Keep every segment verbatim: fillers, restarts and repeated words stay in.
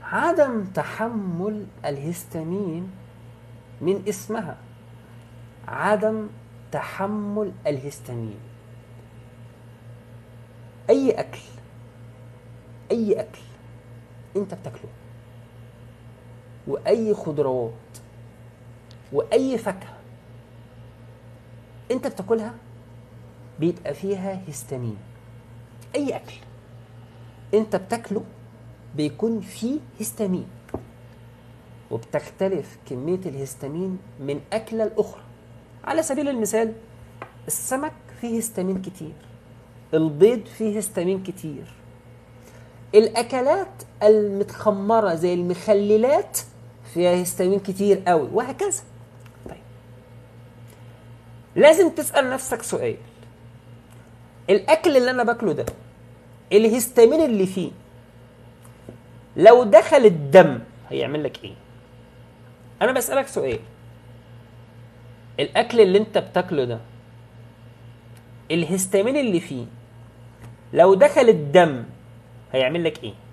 عدم تحمل الهستامين من اسمها، عدم تحمل الهستامين. اي اكل اي اكل انت بتاكله، واي خضروات واي فاكهه انت بتاكلها بيبقى فيها هستامين. اي اكل انت بتاكله بيكون فيه هستامين، وبتختلف كميه الهستامين من اكله لاخرى. على سبيل المثال السمك فيه هستامين كتير، البيض فيه هستامين كتير، الاكلات المتخمره زي المخللات فيها هستامين كتير قوي، وهكذا. طيب لازم تسال نفسك سؤال، الاكل اللي انا باكله ده الهستامين اللي فيه لو دخل الدم هيعمل لك ايه؟ انا بسالك سؤال، الاكل اللي انت بتاكله ده الهستامين اللي فيه لو دخل الدم هيعمل لك ايه؟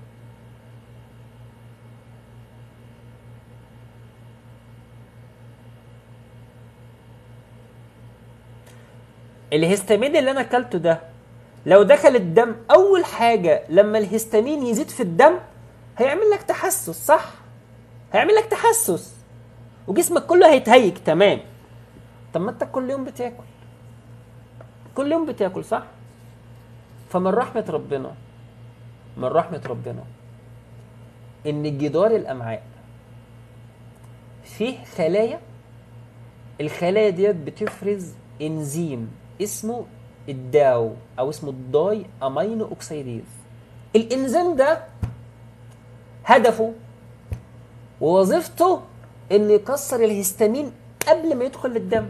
الهستامين اللي انا اكلته ده لو دخل الدم، اول حاجه لما الهستامين يزيد في الدم هيعمل لك تحسس، صح؟ هيعمل لك تحسس وجسمك كله هيتهيج. تمام. طب ما انت كل يوم بتاكل، كل يوم بتاكل، صح؟ فمن رحمه ربنا من رحمه ربنا ان جدار الامعاء فيه خلايا، الخلايا ديت بتفرز انزيم اسمه الداو او اسمه الداي امينو اوكسيديز. الانزيم ده هدفه ووظيفته انه يكسر الهستامين قبل ما يدخل للدم.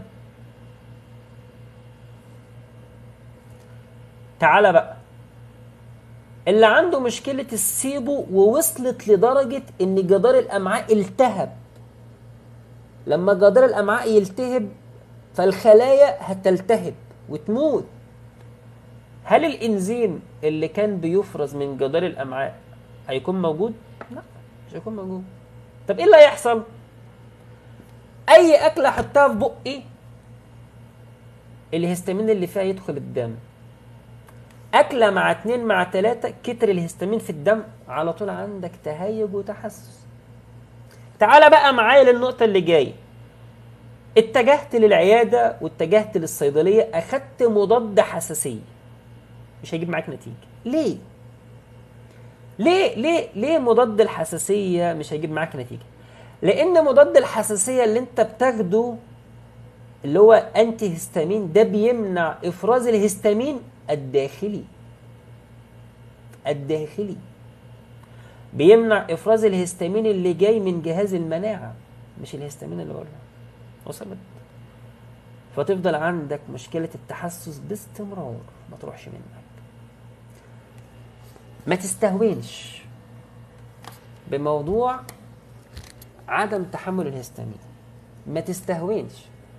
تعال بقى، اللي عنده مشكلة السيبو ووصلت لدرجة ان جدار الامعاء التهب، لما جدار الامعاء يلتهب فالخلايا هتلتهب وتموت، هل الانزيم اللي كان بيفرز من جدار الامعاء هيكون موجود؟ لا، مش هيكون موجود. طب ايه اللي هيحصل؟ اي اكله احطها في بقي الهستامين اللي فيها يدخل الدم، اكله مع اتنين مع تلاته كتر الهستامين في الدم على طول عندك تهيج وتحسس. تعال بقى معايا للنقطه اللي جايه، اتجهت للعياده واتجهت للصيدليه اخدت مضاد حساسيه، مش هيجيب معاك نتيجه. ليه ليه ليه ليه مضاد الحساسيه مش هيجيب معاك نتيجه؟ لان مضاد الحساسيه اللي انت بتاخده اللي هو انتي هستامين ده بيمنع افراز الهستامين الداخلي الداخلي بيمنع افراز الهستامين اللي جاي من جهاز المناعه، مش الهستامين اللي بره. وصلت؟ فتفضل عندك مشكله التحسس باستمرار ما تروحش منك. ما تستهونش بموضوع عدم تحمل الهستامين، ما تستهونش.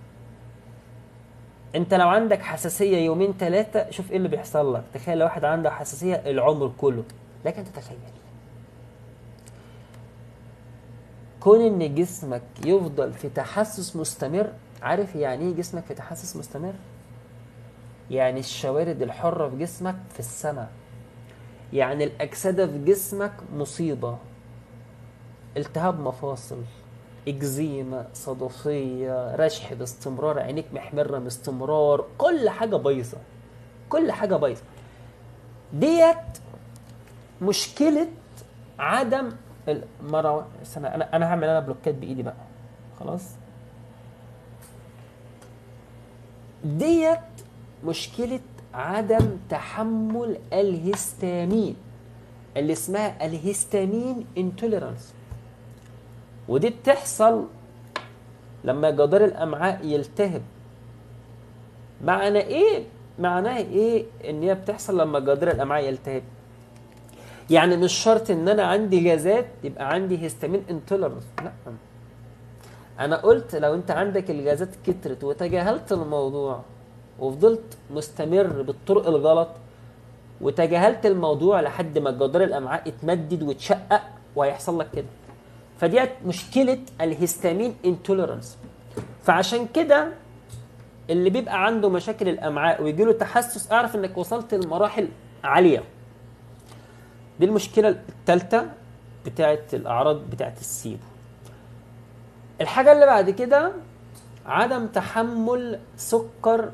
انت لو عندك حساسيه يومين ثلاثه شوف ايه اللي بيحصل لك. تخيل لو واحد عنده حساسيه العمر كله، لكن تتخيل كون ان جسمك يفضل في تحسس مستمر. عارف يعني ايه جسمك في تحسس مستمر؟ يعني الشوارد الحره في جسمك في السماء، يعني الاكسده في جسمك مصيبه، التهاب مفاصل، اكزيما، صدفيه، رشح باستمرار، عينيك محمره باستمرار، كل حاجه بايظه، كل حاجه بايظه. ديت مشكله عدم المروه. استنى، انا انا هعمل انا بلوكات بايدي بقى، خلاص. ديت مشكله عدم تحمل الهستامين اللي اسمها الهستامين انتوليرانس، ودي بتحصل لما جدار الامعاء يلتهب. معنى ايه معناها ايه ان هي بتحصل لما جدار الامعاء يلتهب؟ يعني مش شرط ان انا عندي غازات يبقى عندي هيستامين انتولرنس، لا. انا قلت لو انت عندك الغازات كترت وتجاهلت الموضوع وفضلت مستمر بالطرق الغلط وتجاهلت الموضوع لحد ما جدار الامعاء اتمدد واتشقق وهيحصل لك كده. فدي مشكله الهستامين انتوليرانس. فعشان كده اللي بيبقى عنده مشاكل الامعاء ويجي له تحسس، اعرف انك وصلت لمراحل عاليه. دي المشكله الثالثه بتاعه الاعراض بتاعه السيبو. الحاجه اللي بعد كده عدم تحمل سكر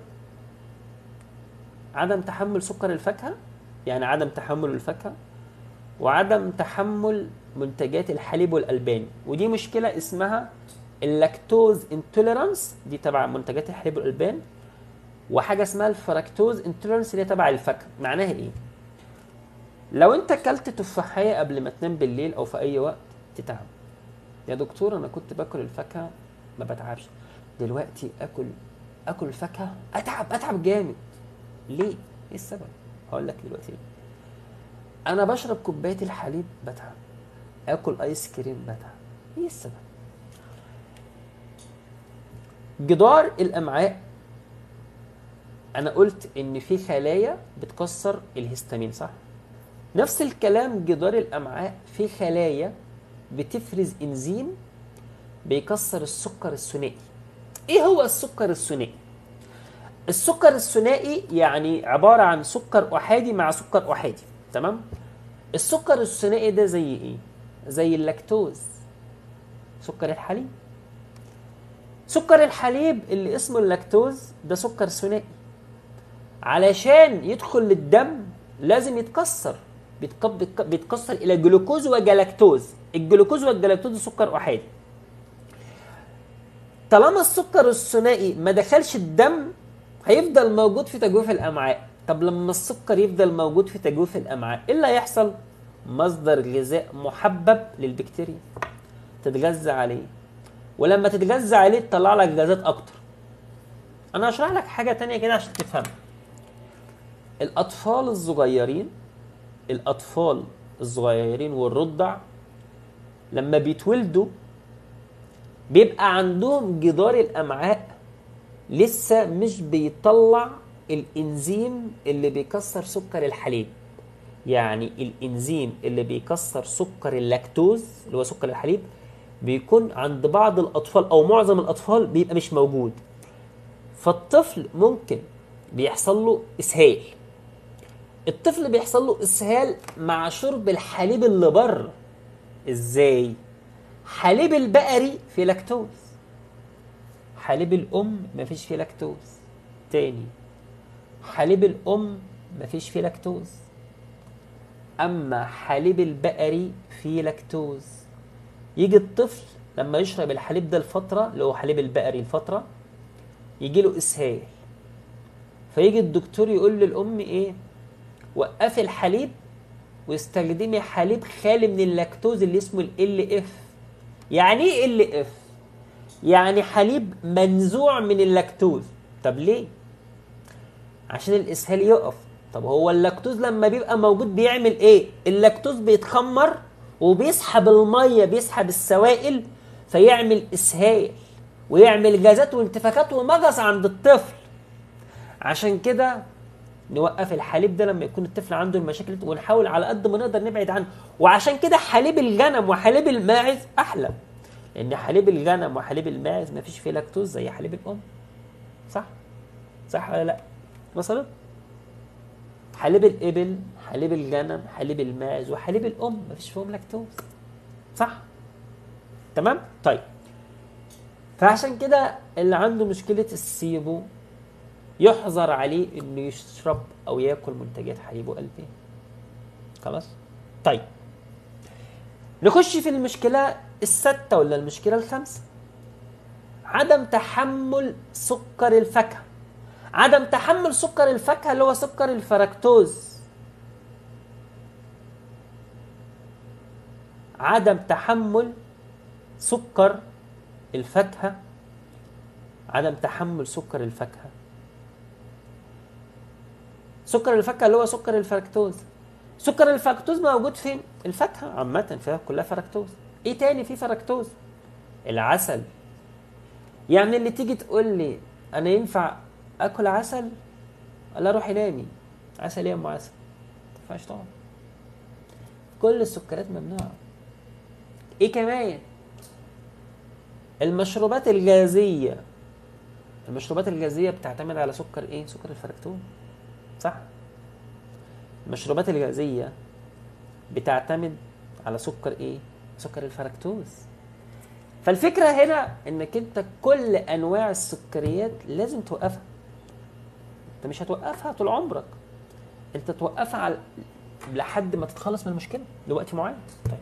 عدم تحمل سكر الفاكهه، يعني عدم تحمل الفاكهه، وعدم تحمل منتجات الحليب والالبان. ودي مشكله اسمها اللاكتوز انتوليرانس، دي تبع منتجات الحليب والالبان. وحاجه اسمها الفراكتوز انتوليرانس اللي هي تبع الفاكهه. معناها ايه؟ لو انت اكلت تفاحيه قبل ما تنام بالليل او في اي وقت تتعب. يا دكتور انا كنت باكل الفاكهه ما بتعبش، دلوقتي اكل اكل الفاكهه اتعب اتعب جامد. ليه؟ ايه السبب؟ هقول لك دلوقتي ليه. انا بشرب كوبايه الحليب بتعب، اكل ايس كريم بتعب. ايه السبب؟ جدار الامعاء، انا قلت ان في خلايا بتكسر الهستامين، صح؟ نفس الكلام جدار الامعاء في خلايا بتفرز انزيم بيكسر السكر الثنائي. ايه هو السكر الثنائي؟ السكر الثنائي يعني عباره عن سكر احادي مع سكر احادي، تمام؟ السكر الثنائي ده زي ايه؟ زي اللاكتوز، سكر الحليب. سكر الحليب اللي اسمه اللاكتوز ده سكر ثنائي، علشان يدخل للدم لازم يتكسر، بيتكسر الى جلوكوز وجلاكتوز. الجلوكوز والجلاكتوز ده سكر احادي. طالما السكر الثنائي ما دخلش الدم هيفضل موجود في تجويف الامعاء. طب لما السكر يفضل موجود في تجويف الامعاء ايه اللي هيحصل؟ مصدر غذاء محبب للبكتيريا تتغذى عليه، ولما تتغذى عليه تطلع لك غازات اكتر. انا هشرح لك حاجه تانية كده عشان تفهم. الاطفال الصغيرين الاطفال الصغيرين والرضع لما بيتولدوا بيبقى عندهم جدار الامعاء لسه مش بيطلع الانزيم اللي بيكسر سكر الحليب. يعني الانزيم اللي بيكسر سكر اللاكتوز اللي هو سكر الحليب بيكون عند بعض الاطفال او معظم الاطفال بيبقى مش موجود. فالطفل ممكن بيحصل له اسهال. الطفل بيحصل له اسهال مع شرب الحليب اللي بره. ازاي؟ حليب البقري فيه لاكتوز، حليب الام مفيش فيه لاكتوز. تاني، حليب الام مفيش فيه لاكتوز، اما حليب البقري فيه لاكتوز. يجي الطفل لما يشرب الحليب ده الفتره اللي هو حليب البقري الفتره يجي له اسهال، فيجي الدكتور يقول للام ايه؟ وقفي الحليب واستخدمي حليب خالي من اللاكتوز اللي اسمه ال اف. يعني ايه ال اف؟ يعني حليب منزوع من اللاكتوز. طب ليه؟ عشان الاسهال يقف. طب هو اللاكتوز لما بيبقى موجود بيعمل ايه؟ اللاكتوز بيتخمر وبيسحب الميه، بيسحب السوائل، فيعمل اسهال ويعمل غازات وانتفاخات ومغص عند الطفل. عشان كده نوقف الحليب ده لما يكون الطفل عنده المشاكل دي، ونحاول على قد ما نقدر نبعد عنه. وعشان كده حليب الغنم وحليب الماعز احلى، لان حليب الغنم وحليب الماعز ما فيش فيه لاكتوز زي حليب الام. صح؟ صح ولا لا؟ وصلت؟ حليب الابل، حليب الغنم، حليب الماعز وحليب الام ما فيش فيهم لاكتوز. صح؟ تمام؟ طيب، فعشان كده اللي عنده مشكله السيبو يحظر عليه انه يشرب او ياكل منتجات حليب وألبان. خلاص؟ طيب، نخش في المشكله السادسه ولا المشكله الخامسه. عدم تحمل سكر الفاكهه. عدم تحمل سكر الفاكهه اللي هو سكر الفركتوز. عدم تحمل سكر الفاكهه عدم تحمل سكر الفاكهه سكر الفاكهه اللي هو سكر الفركتوز. سكر الفركتوز موجود فين؟ الفاكهه عامه فيها كلها فركتوز. ايه تاني فيه فركتوز؟ العسل. يعني اللي تيجي تقول لي انا ينفع اكل عسل؟ لا، روحي نامي. عسل ايه يا ام عسل؟ ما ينفعش طبعا. كل السكريات ممنوعه. ايه كمان؟ المشروبات الغازيه. المشروبات الغازيه بتعتمد على سكر ايه؟ سكر الفركتوز، صح؟ المشروبات الغازيه بتعتمد على سكر ايه؟ سكر الفركتوز. فالفكره هنا انك انت كل انواع السكريات لازم توقفها. انت مش هتوقفها طول عمرك، انت توقفها على لحد ما تتخلص من المشكله لوقت معين. طيب،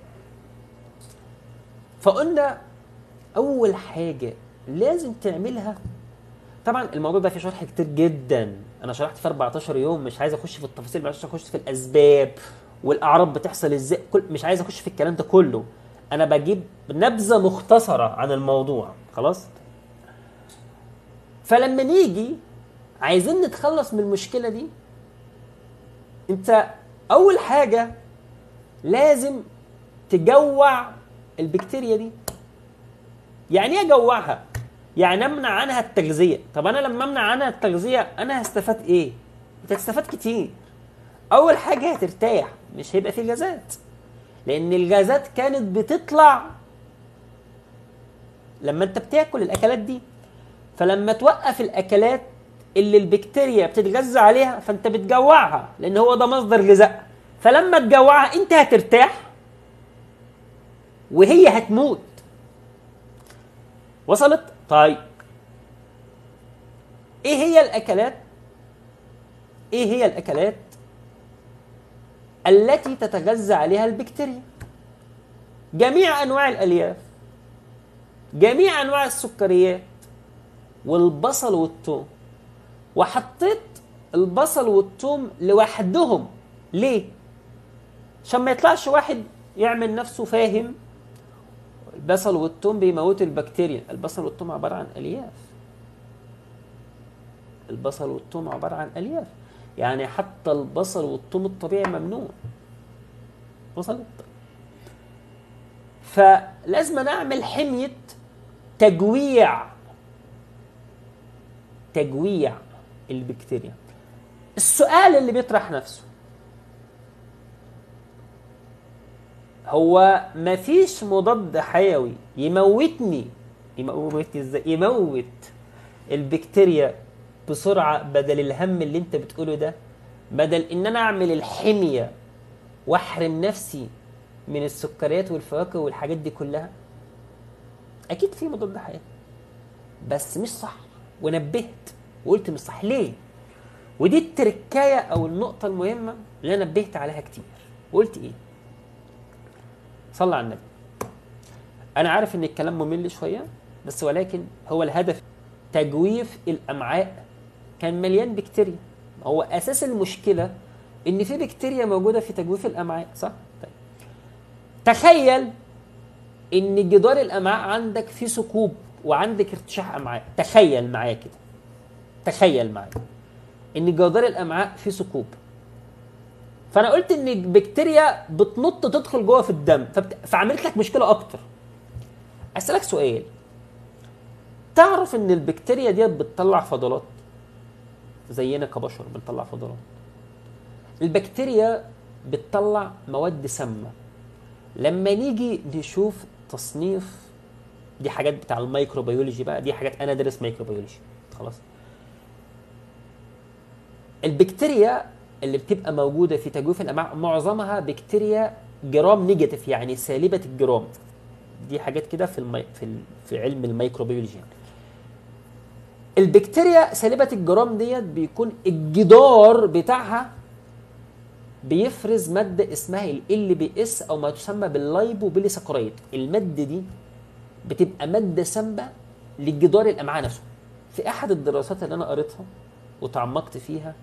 فقلنا اول حاجه لازم تعملها، طبعا الموضوع ده فيه شرح كتير جدا، انا شرحت في أربعتاشر يوم، مش عايز اخش في التفاصيل، مش عايز اخش في الاسباب والاعراض بتحصل ازاي، كل مش عايز اخش في الكلام ده كله، انا بجيب نبذه مختصره عن الموضوع خلاص. فلما نيجي عايزين نتخلص من المشكله دي، انت اول حاجه لازم تجوع البكتيريا دي. يعني ايه اجوعها؟ يعني امنع عنها التغذيه. طب انا لما امنع عنها التغذيه انا هستفاد ايه؟ انت هتستفاد كتير. اول حاجه هترتاح، مش هيبقى في غازات، لان الغازات كانت بتطلع لما انت بتاكل الاكلات دي. فلما توقف الاكلات اللي البكتيريا بتتغذى عليها فانت بتجوعها، لان هو ده مصدر غذاء. فلما تجوعها انت هترتاح وهي هتموت. وصلت؟ طيب، ايه هي الاكلات ايه هي الاكلات التي تتغذى عليها البكتيريا؟ جميع انواع الالياف، جميع انواع السكريات، والبصل والثوم. وحطيت البصل والثوم لوحدهم ليه؟ عشان ما يطلعش واحد يعمل نفسه فاهم البصل والثوم بيموتوا البكتيريا. البصل والثوم عباره عن الياف. البصل والثوم عباره عن الياف، يعني حتى البصل والثوم الطبيعي ممنوع. وصلت؟ فلازم نعمل حمية تجويع تجويع البكتيريا. السؤال اللي بيطرح نفسه هو مفيش مضاد حيوي يموتني يموتني ازاي؟ يموت البكتيريا بسرعة بدل الهم اللي انت بتقوله ده، بدل ان انا اعمل الحمية واحرم نفسي من السكريات والفواكه والحاجات دي كلها. اكيد في مضاد حيوي بس مش صح، ونبهت وقلت مش صح ليه. ودي التركايه او النقطه المهمه اللي انا نبهت عليها كتير. وقلت ايه؟ صلى على النبي. انا عارف ان الكلام ممل شويه، بس ولكن هو الهدف. تجويف الامعاء كان مليان بكتيريا. هو اساس المشكله ان في بكتيريا موجوده في تجويف الامعاء، صح؟ طيب، تخيل ان جدار الامعاء عندك فيه ثقوب وعندك ارتشاح امعاء. تخيل معايا كده، تخيل معايا ان جدار الامعاء فيه ثقوب. فانا قلت ان البكتيريا بتنط تدخل جوه في الدم، فبت... فعملت لك مشكله اكتر. اسالك سؤال، تعرف ان البكتيريا ديت بتطلع فضلات زينا كبشر؟ بنطلع فضلات. البكتيريا بتطلع مواد سامه. لما نيجي نشوف تصنيف، دي حاجات بتاع الميكروبيولوجي بقى، دي حاجات انا دارس ميكروبيولوجي خلاص. البكتيريا اللي بتبقى موجوده في تجويف الامعاء معظمها بكتيريا جرام نيجاتيف، يعني سالبه الجرام. دي حاجات كده في المي... في ال... في علم الميكروبيولوجي. يعني البكتيريا سالبه الجرام ديت بيكون الجدار بتاعها بيفرز ماده اسمها ال بي اس او ما تسمى باللايبوبيليساكرايد. الماده دي بتبقى ماده سامه للجدار الامعاء نفسه. في احد الدراسات اللي انا قريتها وتعمقت فيها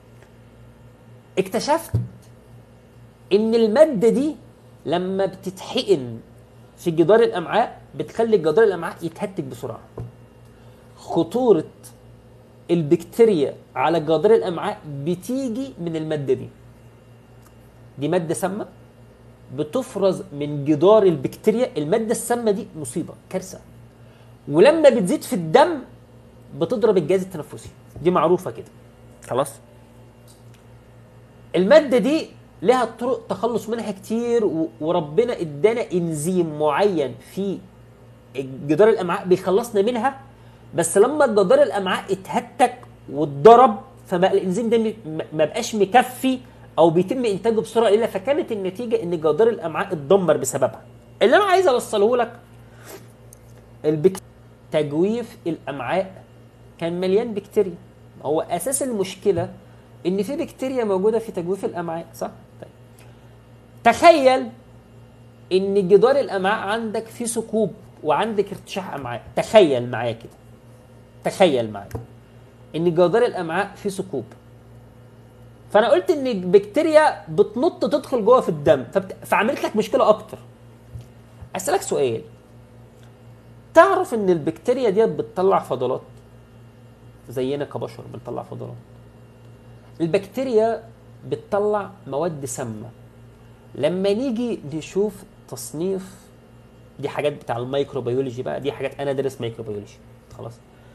اكتشفت ان الماده دي لما بتتحقن في جدار الامعاء بتخلي جدار الامعاء يتهتك بسرعه. خطوره البكتيريا على جدار الامعاء بتيجي من الماده دي. دي ماده سامه بتفرز من جدار البكتيريا. الماده السامه دي مصيبه، كارثه، ولما بتزيد في الدم بتضرب الجهاز التنفسي. دي معروفه كده خلاص. الماده دي لها طرق تخلص منها كتير، و- وربنا ادانا انزيم معين في جدار الامعاء بيخلصنا منها. بس لما جدار الامعاء اتهتك واتضرب، فبقى الانزيم ده م- ما بقاش مكفي او بيتم انتاجه بسرعه قليله، فكانت النتيجه ان جدار الامعاء اتدمر بسببها. اللي انا عايز اوصله لك، البك... تجويف الامعاء كان مليان بكتيريا. هو اساس المشكله ان في بكتيريا موجوده في تجويف الامعاء، صح؟ طيب تخيل ان جدار الامعاء عندك فيه ثقوب وعندك ارتشاح امعاء. تخيل معايا كده، تخيل معايا ان جدار الامعاء فيه ثقوب. فانا قلت ان البكتيريا بتنط تدخل جوه في الدم، فبت... فعملت لك مشكله اكتر. اسالك سؤال، تعرف ان البكتيريا ديت بتطلع فضلات زينا كبشر بنطلع فضلات؟ البكتيريا بتطلع مواد سامه. لما نيجي نشوف تصنيف، دي حاجات بتاع الميكروبيولوجي بقى، دي حاجات انا دارس ميكروبيولوجي خلاص.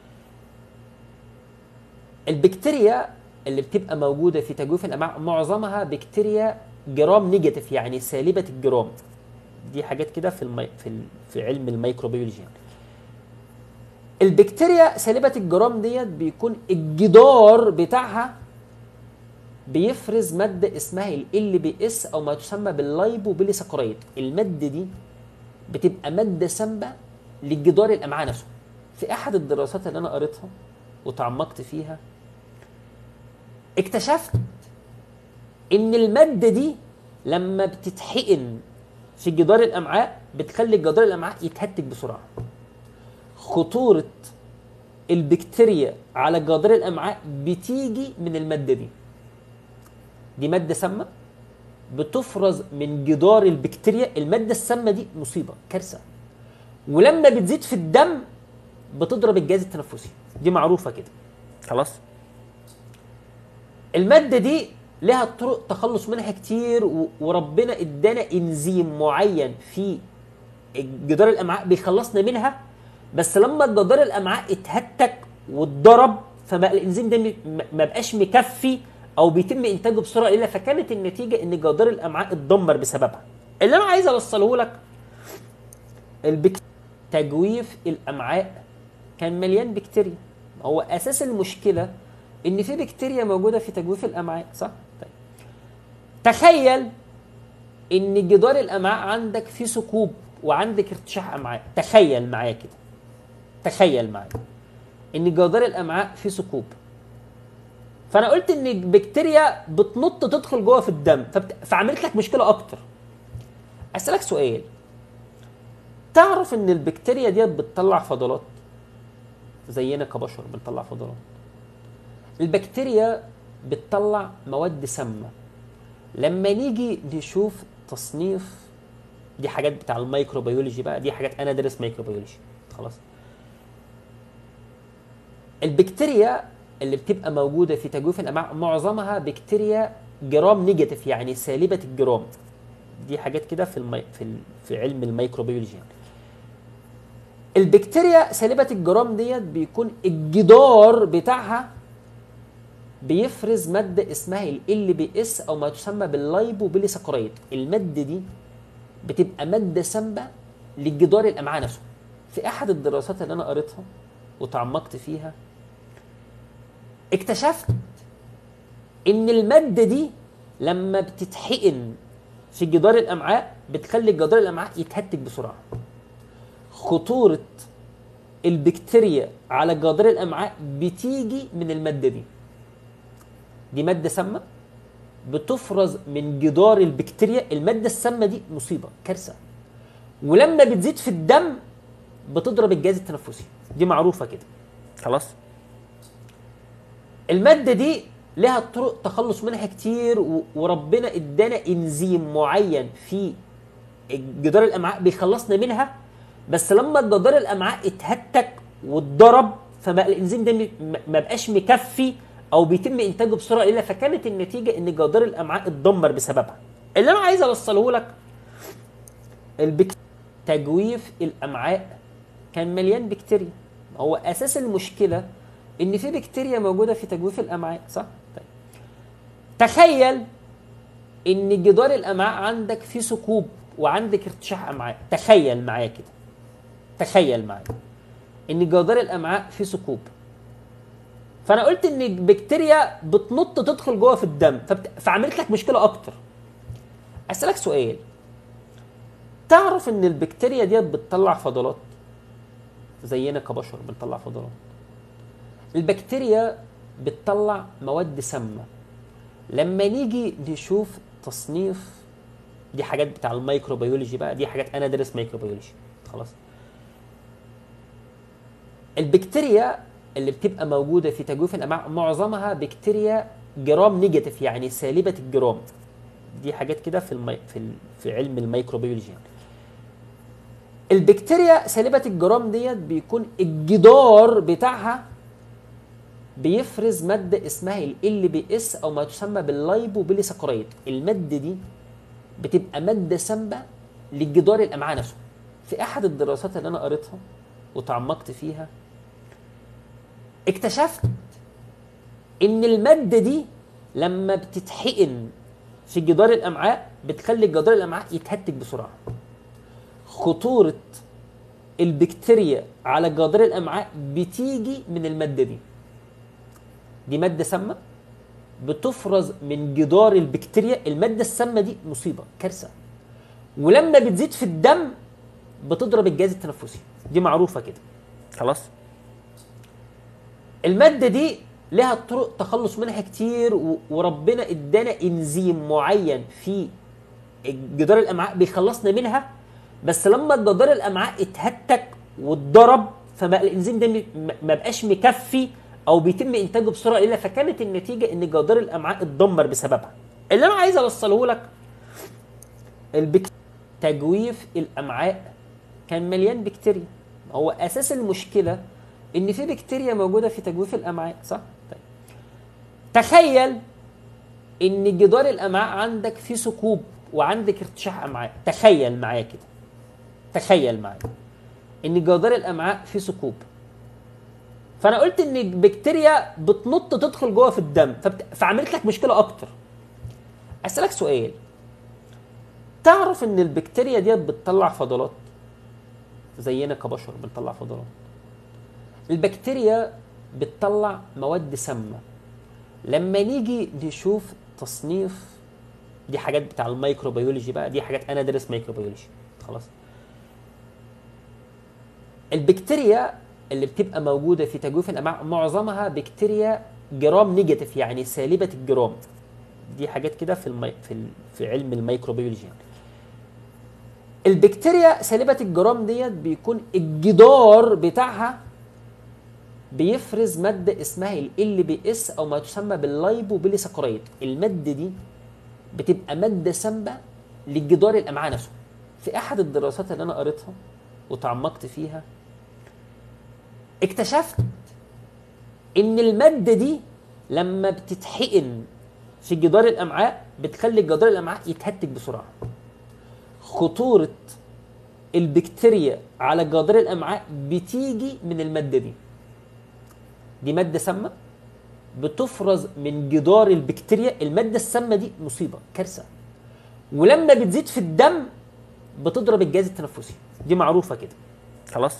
البكتيريا اللي بتبقى موجوده في تجويف الامعاء معظمها بكتيريا جرام نيجاتيف، يعني سالبه الجرام. دي حاجات كده في المي... في ال... في علم الميكروبيولوجي يعني. البكتيريا سالبه الجرام ديت بيكون الجدار بتاعها بيفرز ماده اسمها ال بي اس او ما تسمى باللايبوبيليساكرايد. الماده دي بتبقى ماده سامه للجدار الامعاء نفسه. في احد الدراسات اللي انا قريتها وتعمقت فيها، اكتشفت ان الماده دي لما بتتحقن في جدار الامعاء بتخلي جدار الامعاء يتهتك بسرعه. خطوره البكتيريا على جدار الامعاء بتيجي من الماده دي. دي ماده سامه بتفرز من جدار البكتيريا. الماده السامه دي مصيبه، كارثه، ولما بتزيد في الدم بتضرب الجهاز التنفسي. دي معروفه كده خلاص. الماده دي لها طرق تخلص منها كتير، و- وربنا ادانا انزيم معين في جدار الامعاء بيخلصنا منها. بس لما جدار الامعاء اتهتك واتضرب، فبقى الانزيم ده م- ما بقاش مكفي او بيتم انتاجه بسرعه قليله، فكانت النتيجه ان جدار الامعاء اتدمر بسببها. اللي انا عايز اوصله لك، البك... تجويف الامعاء كان مليان بكتيريا. هو اساس المشكله ان في بكتيريا موجوده في تجويف الامعاء، صح؟ طيب تخيل ان جدار الامعاء عندك فيه ثقوب وعندك ارتشاح امعاء. تخيل معايا كده، تخيل معايا ان جدار الامعاء فيه ثقوب. فانا قلت ان البكتيريا بتنط تدخل جوه في الدم، فبت... فعملت لك مشكله اكتر. اسالك سؤال، تعرف ان البكتيريا ديت بتطلع فضلات زينا كبشر بنطلع فضلات؟ البكتيريا بتطلع مواد سامه. لما نيجي نشوف تصنيف، دي حاجات بتاع الميكروبيولوجي بقى، دي حاجات انا دارس ميكروبيولوجي خلاص. البكتيريا اللي بتبقى موجوده في تجويف الامعاء معظمها بكتيريا جرام نيجاتيف، يعني سالبه الجرام. دي حاجات كده في المي... في ال... في علم الميكروبيولوجي يعني. البكتيريا سالبه الجرام ديت بيكون الجدار بتاعها بيفرز ماده اسمها ال بي اس او ما تسمى باللايبوبيليساكرايد. الماده دي بتبقى ماده سامه للجدار الامعاء نفسه. في احد الدراسات اللي انا قريتها وتعمقت فيها، اكتشفت ان الماده دي لما بتتحقن في جدار الامعاء بتخلي جدار الامعاء يتهتك بسرعه. خطوره البكتيريا على جدار الامعاء بتيجي من الماده دي. دي ماده سامه بتفرز من جدار البكتيريا. الماده السامه دي مصيبه، كارثه، ولما بتزيد في الدم بتضرب الجهاز التنفسي. دي معروفه كده خلاص. الماده دي لها طرق تخلص منها كتير، و- وربنا ادانا انزيم معين في جدار الامعاء بيخلصنا منها. بس لما جدار الامعاء اتهتك واتضرب، فبقى الانزيم ده م- ما بقاش مكفي او بيتم انتاجه بسرعه قليله، فكانت النتيجه ان جدار الامعاء اتدمر بسببها. اللي انا عايز اوصله لك، البك... تجويف الامعاء كان مليان بكتيريا. هو اساس المشكله ان في بكتيريا موجوده في تجويف الامعاء، صح؟ طيب تخيل ان جدار الامعاء عندك فيه ثقوب وعندك ارتشاح امعاء. تخيل معايا كده، تخيل معايا ان جدار الامعاء فيه ثقوب. فانا قلت ان البكتيريا بتنط تدخل جوه في الدم فبت... فعملت لك مشكله اكتر. اسالك سؤال، تعرف ان البكتيريا ديت بتطلع فضلات زينا كبشر بنطلع فضلات؟ البكتيريا بتطلع مواد سامه. لما نيجي نشوف تصنيف، دي حاجات بتاع الميكروبيولوجي بقى، دي حاجات انا دارس ميكروبيولوجي خلاص. البكتيريا اللي بتبقى موجوده في تجويف الامعاء معظمها بكتيريا جرام نيجاتيف، يعني سالبه الجرام. دي حاجات كده في المي... في ال... في علم الميكروبيولوجي يعني. البكتيريا سالبه الجرام ديت بيكون الجدار بتاعها بيفرز ماده اسمها ال ال بي اس او ما تسمى باللايبوبيليساكرايد. الماده دي بتبقى ماده سامه للجدار الامعاء نفسه. في احد الدراسات اللي انا قريتها وتعمقت فيها اكتشفت ان الماده دي لما بتتحقن في جدار الامعاء بتخلي جدار الامعاء يتهتك بسرعه. خطوره البكتيريا على جدار الامعاء بتيجي من الماده دي. دي ماده سامه بتفرز من جدار البكتيريا. الماده السامه دي مصيبه، كارثه، ولما بتزيد في الدم بتضرب الجهاز التنفسي. دي معروفه كده خلاص. الماده دي لها طرق تخلص منها كتير، وربنا ادانا انزيم معين في جدار الامعاء بيخلصنا منها، بس لما جدار الامعاء اتهتك واتضرب فبقى الانزيم ده ما بقاش مكفي او بيتم انتاجه بسرعه الا، فكانت النتيجه ان جدار الامعاء اتدمر بسببها. اللي انا عايز اوصله لك، البكتيريا تجويف الامعاء كان مليان بكتيريا. هو اساس المشكله ان في بكتيريا موجوده في تجويف الامعاء، صح؟ طيب تخيل ان جدار الامعاء عندك فيه ثقوب وعندك ارتشاح امعاء. تخيل معايا كده، تخيل معايا ان جدار الامعاء فيه ثقوب. فانا قلت ان البكتيريا بتنط تدخل جوه في الدم فبت... فعملت لك مشكله اكتر. اسالك سؤال، تعرف ان البكتيريا ديت بتطلع فضلات زينا كبشر بنطلع فضلات؟ البكتيريا بتطلع مواد سامه. لما نيجي نشوف تصنيف، دي حاجات بتاع الميكروبيولوجي بقى، دي حاجات انا دارس ميكروبيولوجي خلاص. البكتيريا اللي بتبقى موجوده في تجويف الامعاء معظمها بكتيريا جرام نيجاتيف، يعني سالبه الجرام. دي حاجات كده في المي... في ال... في علم الميكروبيولوجي يعني. البكتيريا سالبه الجرام ديت بيكون الجدار بتاعها بيفرز ماده اسمها ال ال بي اس او ما تسمى باللايبوبيليساكرايد. الماده دي بتبقى ماده سامه للجدار الامعاء نفسه. في احد الدراسات اللي انا قريتها وتعمقت فيها اكتشفت ان الماده دي لما بتتحقن في جدار الامعاء بتخلي جدار الامعاء يتهتك بسرعه. خطوره البكتيريا على جدار الامعاء بتيجي من الماده دي. دي ماده سامه بتفرز من جدار البكتيريا. الماده السامه دي مصيبه، كارثه، ولما بتزيد في الدم بتضرب الجهاز التنفسي. دي معروفه كده خلاص.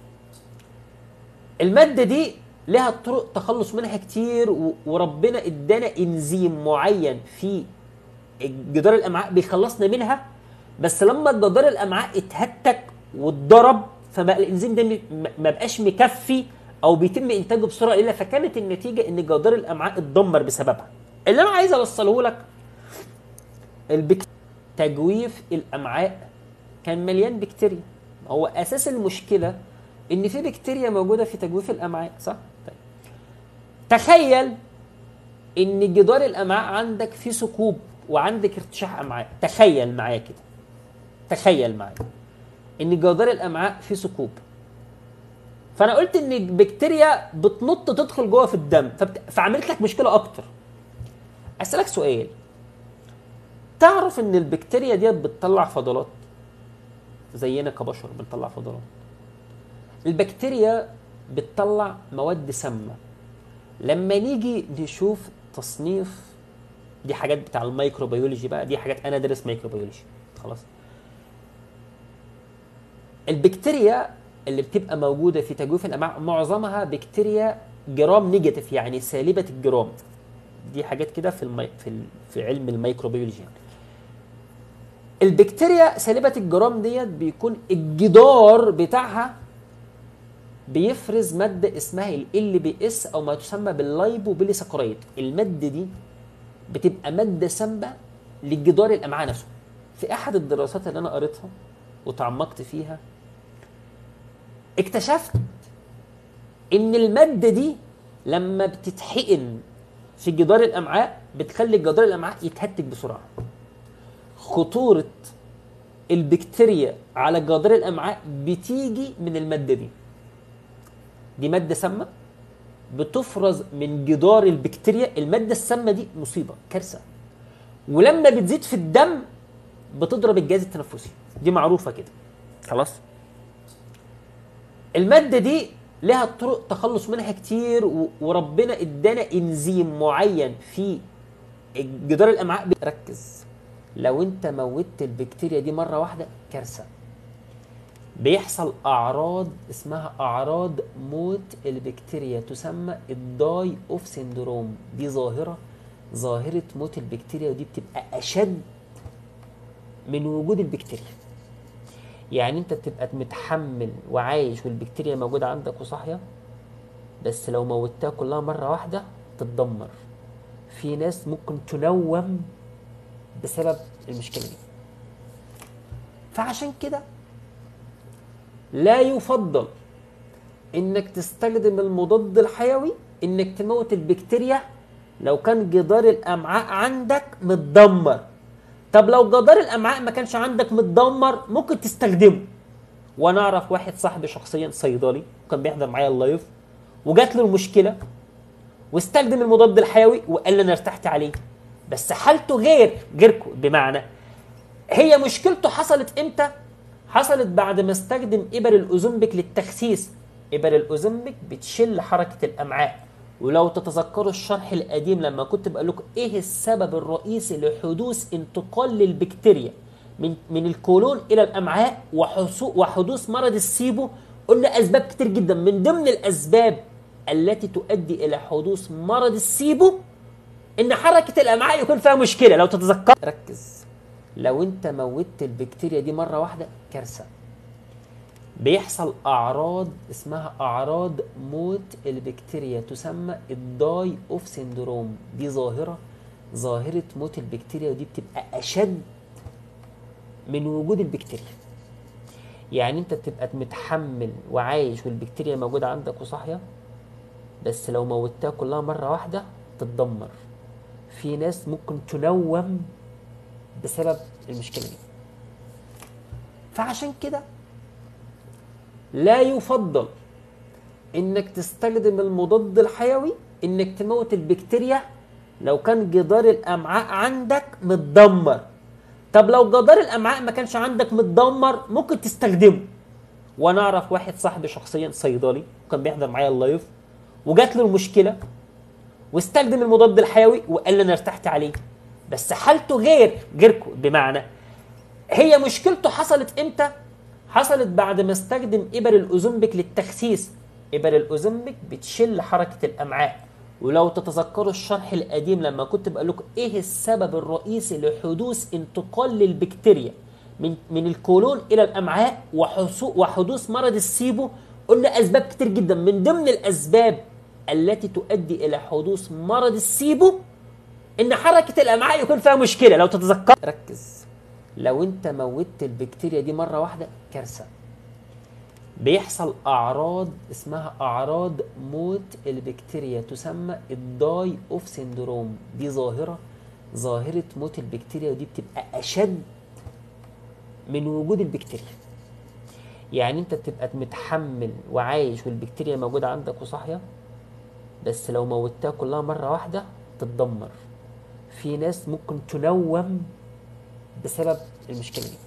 الماده دي لها طرق تخلص منها كتير، وربنا ادانا انزيم معين في جدار الامعاء بيخلصنا منها، بس لما جدار الامعاء اتهتك واتضرب فبقى الانزيم ده ما بقاش مكفي او بيتم انتاجه بسرعه الا، فكانت النتيجه ان جدار الامعاء اتدمر بسببها. اللي انا عايز اوصله لك، البكتيريا تجويف الامعاء كان مليان بكتيريا. هو اساس المشكله ان في بكتيريا موجوده في تجويف الامعاء، صح؟ طيب تخيل ان جدار الامعاء عندك فيه ثقوب وعندك ارتشاح امعاء. تخيل معايا كده، تخيل معايا ان جدار الامعاء فيه ثقوب. فانا قلت ان البكتيريا بتنط تدخل جوه في الدم فبت... فعملت لك مشكله اكتر. اسالك سؤال، تعرف ان البكتيريا ديت بتطلع فضلات زينا كبشر بنطلع فضلات؟ البكتيريا بتطلع مواد سامه. لما نيجي نشوف تصنيف، دي حاجات بتاع الميكروبيولوجي بقى، دي حاجات انا دارس ميكروبيولوجي خلاص. البكتيريا اللي بتبقى موجوده في تجويف الامعاء معظمها بكتيريا جرام نيجاتيف، يعني سالبه الجرام. دي حاجات كده في المي... في ال... في علم الميكروبيولوجي يعني. البكتيريا سالبه الجرام ديت بيكون الجدار بتاعها بيفرز ماده اسمها ال ال بي اس او ما تسمى باللايبوبيليساكرايد. الماده دي بتبقى ماده سامه للجدار الامعاء نفسه. في احد الدراسات اللي انا قريتها وتعمقت فيها اكتشفت ان الماده دي لما بتتحقن في جدار الامعاء بتخلي جدار الامعاء يتهتك بسرعه. خطوره البكتيريا على جدار الامعاء بتيجي من الماده دي. دي ماده سامه بتفرز من جدار البكتيريا. الماده السامه دي مصيبه، كارثه، ولما بتزيد في الدم بتضرب الجهاز التنفسي. دي معروفه كده خلاص. الماده دي لها طرق تخلص منها كتير، وربنا ادانا انزيم معين في جدار الامعاء. ركز، لو انت موتت البكتيريا دي مره واحده كارثه. بيحصل اعراض اسمها اعراض موت البكتيريا، تسمى الداي اوف سيندروم. دي ظاهره ظاهره موت البكتيريا، ودي بتبقى اشد من وجود البكتيريا. يعني انت بتبقى متحمل وعايش والبكتيريا موجوده عندك وصاحيه، بس لو موتها كلها مره واحده تتدمر. في ناس ممكن تنوم بسبب المشكله دي. فعشان كده لا يفضل انك تستخدم المضاد الحيوي انك تموت البكتيريا لو كان جدار الامعاء عندك متدمر. طب لو جدار الامعاء ما كانش عندك متدمر ممكن تستخدمه. وانا اعرف واحد صاحبي شخصيا صيدلي وكان بيحضر معايا اللايف، وجات له المشكله واستخدم المضاد الحيوي وقال لي انا ارتحت عليه، بس حالته غير غيركم. بمعنى هي مشكلته حصلت امتى؟ حصلت بعد ما استخدم ابر الاوزمبيك للتخسيس. ابر الاوزمبيك بتشل حركه الامعاء، ولو تتذكروا الشرح القديم لما كنت بقول لكم ايه السبب الرئيسي لحدوث انتقال للبكتيريا من من الكولون الى الامعاء وحدوث مرض السيبو، قلنا اسباب كتير جدا. من ضمن الاسباب التي تؤدي الى حدوث مرض السيبو ان حركه الامعاء يكون فيها مشكله. لو تتذكر، ركز، لو انت موتت البكتيريا دي مره واحده كارثه. بيحصل اعراض اسمها اعراض موت البكتيريا، تسمى الداي اوف سيندروم. دي ظاهره ظاهره موت البكتيريا، ودي بتبقى اشد من وجود البكتيريا. يعني انت بتبقى متحمل وعايش والبكتيريا موجوده عندك وصاحيه، بس لو موتها كلها مره واحده تتدمر. في ناس ممكن تنوم بسبب المشكله دي. فعشان كده لا يفضل انك تستخدم المضاد الحيوي انك تموت البكتيريا لو كان جدار الامعاء عندك متدمر. طب لو جدار الامعاء ما كانش عندك متدمر ممكن تستخدمه. وانا اعرف واحد صاحبي شخصيا صيدلي وكان بيحضر معايا اللايف، وجات له المشكله واستخدم المضاد الحيوي وقال لي انا ارتحت عليه، بس حالته غير غيركم. بمعنى هي مشكلته حصلت امتى؟ حصلت بعد ما استخدم ابر الاوزمبيك للتخسيس. ابر الاوزمبيك بتشل حركه الامعاء، ولو تتذكروا الشرح القديم لما كنت بقول لكم ايه السبب الرئيسي لحدوث انتقال للبكتيريا من من الكولون الى الامعاء وحدوث مرض السيبو، قلنا اسباب كتير جدا. من ضمن الاسباب التي تؤدي الى حدوث مرض السيبو ان حركه الامعاء يكون فيها مشكله. لو تتذكر، ركز، لو انت موتت البكتيريا دي مره واحده كارثه. بيحصل اعراض اسمها اعراض موت البكتيريا، تسمى الداي اوف سيندروم. دي ظاهره ظاهره موت البكتيريا، ودي بتبقى اشد من وجود البكتيريا. يعني انت بتبقى متحمل وعايش والبكتيريا موجوده عندك وصاحيه، بس لو موتها كلها مره واحده تتدمر. في ناس ممكن تنوم بسبب المشكله دي.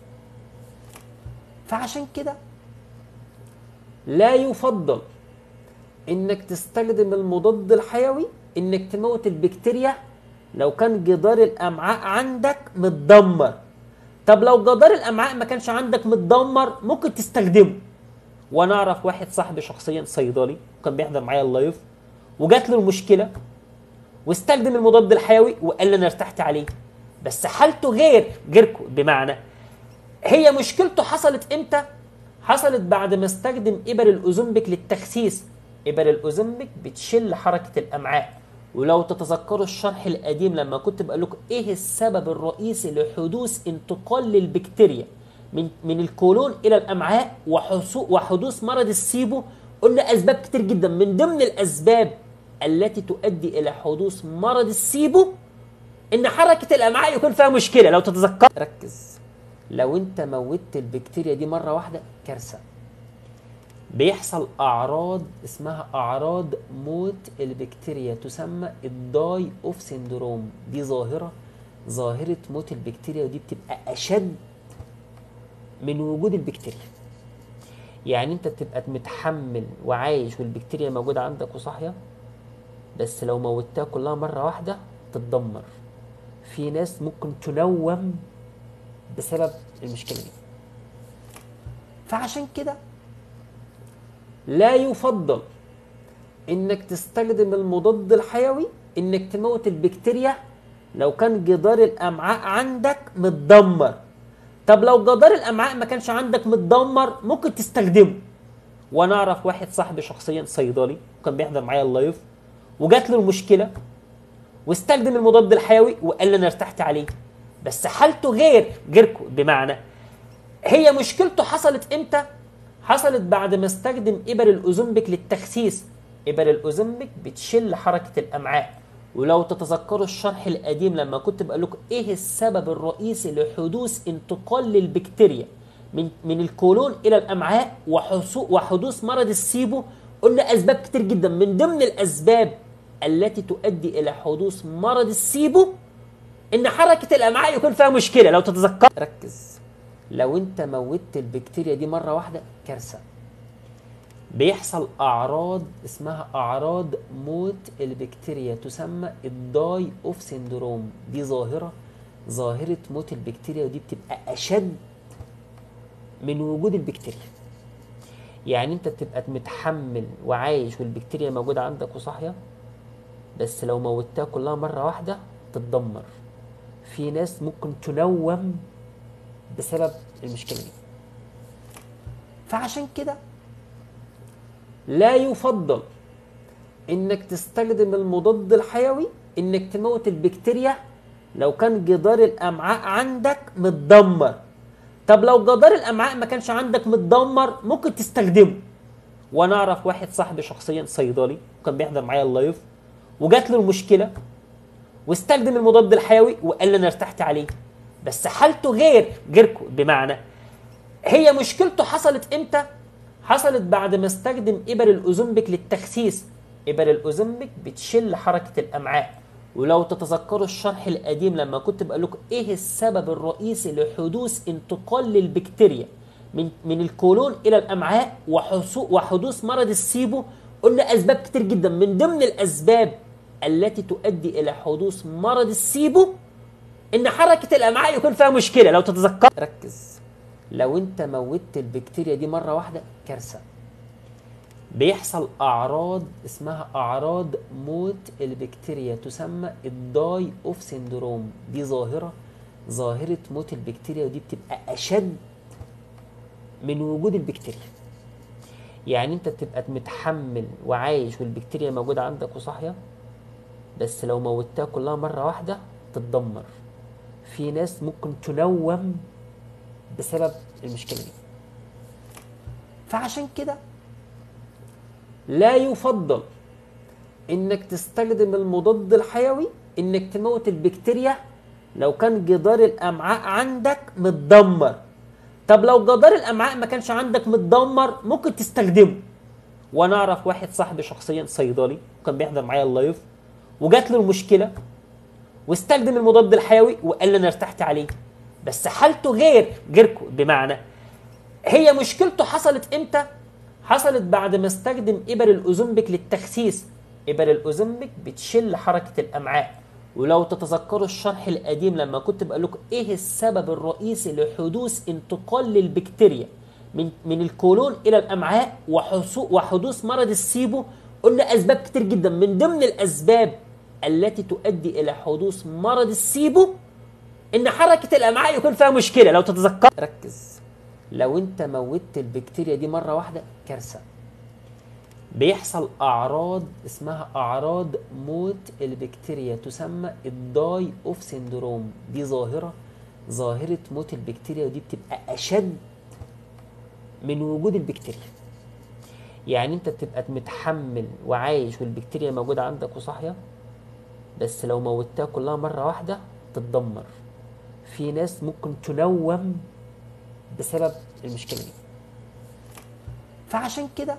فعشان كده لا يفضل انك تستخدم المضاد الحيوي انك تموت البكتيريا لو كان جدار الامعاء عندك متدمر. طب لو جدار الامعاء ما كانش عندك متدمر ممكن تستخدمه. وانا اعرف واحد صاحبي شخصيا صيدلي وكان بيحضر معايا اللايف، وجات له المشكله واستخدم المضاد الحيوي وقال لي انا ارتحت عليه، بس حالته غير غيركم. بمعنى هي مشكلته حصلت امتى؟ حصلت بعد ما استخدم ابر الاوزمبيك للتخسيس. ابر الاوزمبيك بتشل حركه الامعاء، ولو تتذكروا الشرح القديم لما كنت بقول لكم ايه السبب الرئيسي لحدوث انتقال للبكتيريا من من الكولون الى الامعاء وحدوث مرض السيبو، قلنا اسباب كتير جدا. من ضمن الاسباب التي تؤدي الى حدوث مرض السيبو ان حركه الامعاء يكون فيها مشكله. لو تتذكر ركز، لو انت موتت البكتيريا دي مره واحده كارثه. بيحصل اعراض اسمها اعراض موت البكتيريا تسمى الداي اوف سيندروم. دي ظاهره ظاهره موت البكتيريا، ودي بتبقى اشد من وجود البكتيريا. يعني انت بتبقى متحمل وعايش والبكتيريا موجوده عندك وصاحيه، بس لو موتها كلها مره واحده تتدمر. في ناس ممكن تنوم بسبب المشكله دي. فعشان كده لا يفضل انك تستخدم المضاد الحيوي انك تموت البكتيريا لو كان جدار الامعاء عندك متدمر. طب لو جدار الامعاء ما كانش عندك متدمر ممكن تستخدمه. وانا اعرف واحد صاحبي شخصيا صيدلي وكان بيحضر معايا اللايف، وجات له المشكله واستخدم المضاد الحيوي وقال لي انا ارتحت عليه، بس حالته غير غيركم. بمعنى هي مشكلته حصلت امتى؟ حصلت بعد ما استخدم ابر الاوزمبيك للتخسيس. ابر الاوزمبيك بتشل حركه الامعاء، ولو تتذكروا الشرح القديم لما كنت بقول لكم ايه السبب الرئيسي لحدوث انتقال للبكتيريا من من الكولون الى الامعاء وحدوث مرض السيبو، قلنا اسباب كتير جدا. من ضمن الاسباب التي تؤدي الى حدوث مرض السيبو ان حركه الامعاء يكون فيها مشكله. لو تتذكر ركز، لو انت موتت البكتيريا دي مره واحده كارثه. بيحصل اعراض اسمها اعراض موت البكتيريا تسمى الداي اوف سيندروم. دي ظاهره ظاهره موت البكتيريا، ودي بتبقى اشد من وجود البكتيريا. يعني انت بتبقى متحمل وعايش والبكتيريا موجوده عندك وصاحيه، بس لو موتها كلها مره واحده تتدمر. في ناس ممكن تنوم بسبب المشكله دي. فعشان كده لا يفضل انك تستخدم المضاد الحيوي انك تموت البكتيريا لو كان جدار الامعاء عندك متدمر. طب لو جدار الامعاء ما كانش عندك متدمر ممكن تستخدمه. وانا اعرف واحد صاحبي شخصيا صيدلي وكان بيحضر معايا اللايف، وجات له المشكله واستخدم المضاد الحيوي وقال لي انا ارتحت عليه، بس حالته غير غيركم. بمعنى هي مشكلته حصلت امتى؟ حصلت بعد ما استخدم ابر الاوزمبيك للتخسيس. ابر الاوزمبيك بتشل حركه الامعاء، ولو تتذكروا الشرح القديم لما كنت بقول لكم ايه السبب الرئيسي لحدوث انتقال للبكتيريا من من الكولون الى الامعاء وحدوث مرض السيبو، قلنا اسباب كتير جدا. من ضمن الاسباب التي تؤدي الى حدوث مرض السيبو ان حركه الامعاء يكون فيها مشكله. لو تتذكر ركز، لو انت موتت البكتيريا دي مره واحده كارثه. بيحصل اعراض اسمها اعراض موت البكتيريا تسمى الداي اوف سيندروم. دي ظاهره ظاهره موت البكتيريا، ودي بتبقى اشد من وجود البكتيريا. يعني انت بتبقى متحمل وعايش والبكتيريا موجوده عندك وصاحيه، بس لو موتها كلها مره واحده تتدمر. في ناس ممكن تنوم بسبب المشكله دي. فعشان كده لا يفضل انك تستخدم المضاد الحيوي انك تموت البكتيريا لو كان جدار الامعاء عندك متدمر. طب لو جدار الامعاء ما كانش عندك متدمر ممكن تستخدمه. وانا اعرف واحد صاحبي شخصيا صيدلي وكان بيحضر معايا اللايف، وجات له المشكله واستخدم المضاد الحيوي وقال لي انا ارتحت عليه، بس حالته غير غيركم. بمعنى هي مشكلته حصلت امتى؟ حصلت بعد ما استخدم ابر الاوزمبيك للتخسيس. ابر الاوزمبيك بتشل حركه الامعاء، ولو تتذكروا الشرح القديم لما كنت بقول لكم ايه السبب الرئيسي لحدوث انتقال للبكتيريا من من الكولون الى الامعاء وحدوث مرض السيبو، قلنا اسباب كتير جدا. من ضمن الاسباب التي تؤدي الى حدوث مرض السيبو ان حركه الامعاء يكون فيها مشكله. لو تتذكر ركز، لو انت موتت البكتيريا دي مره واحده كارثه. بيحصل اعراض اسمها اعراض موت البكتيريا تسمى الداي اوف سيندروم. دي ظاهره ظاهره موت البكتيريا، ودي بتبقى اشد من وجود البكتيريا. يعني انت بتبقى متحمل وعايش والبكتيريا موجوده عندك وصاحيه، بس لو موتها كلها مره واحده تتدمر. في ناس ممكن تنوم بسبب المشكله دي. فعشان كده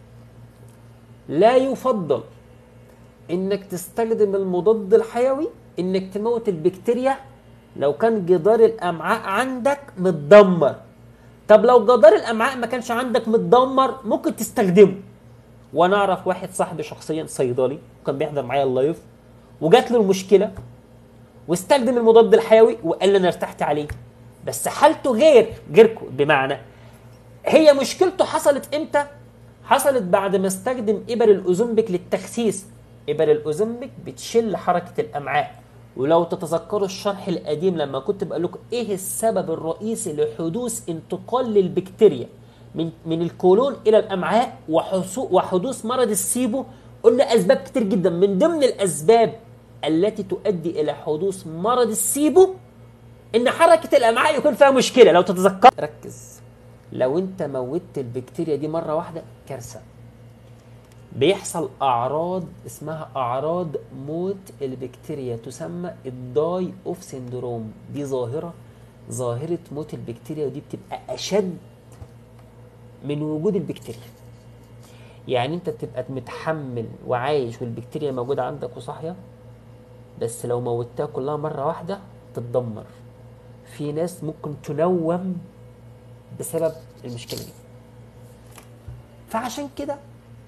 لا يفضل انك تستخدم المضاد الحيوي انك تموت البكتيريا لو كان جدار الامعاء عندك متدمر. طب لو جدار الامعاء ما كانش عندك متدمر ممكن تستخدمه. وانا اعرف واحد صاحبي شخصيا صيدلي وكان بيحضر معايا اللايف، وجات له المشكله واستخدم المضاد الحيوي وقال لي انا ارتحت عليه، بس حالته غير غيركم. بمعنى هي مشكلته حصلت امتى؟ حصلت بعد ما استخدم ابر الاوزمبيك للتخسيس. ابر الاوزمبيك بتشل حركه الامعاء. ولو تتذكروا الشرح القديم لما كنت بقول لكم ايه السبب الرئيسي لحدوث انتقال للبكتيريا من من الكولون الى الامعاء وحدوث مرض السيبو، قلنا اسباب كتير جدا. من ضمن الاسباب التي تؤدي الى حدوث مرض السيبو ان حركه الامعاء يكون فيها مشكله. لو تتذكر ركز، لو انت موتت البكتيريا دي مره واحده كارثه. بيحصل اعراض اسمها اعراض موت البكتيريا تسمى الداي اوف سيندروم. دي ظاهره ظاهره موت البكتيريا، ودي بتبقى اشد من وجود البكتيريا. يعني انت بتبقى متحمل وعايش والبكتيريا موجوده عندك وصاحيه، بس لو موتها كلها مره واحده تتدمر. في ناس ممكن تنوم بسبب المشكله دي. فعشان كده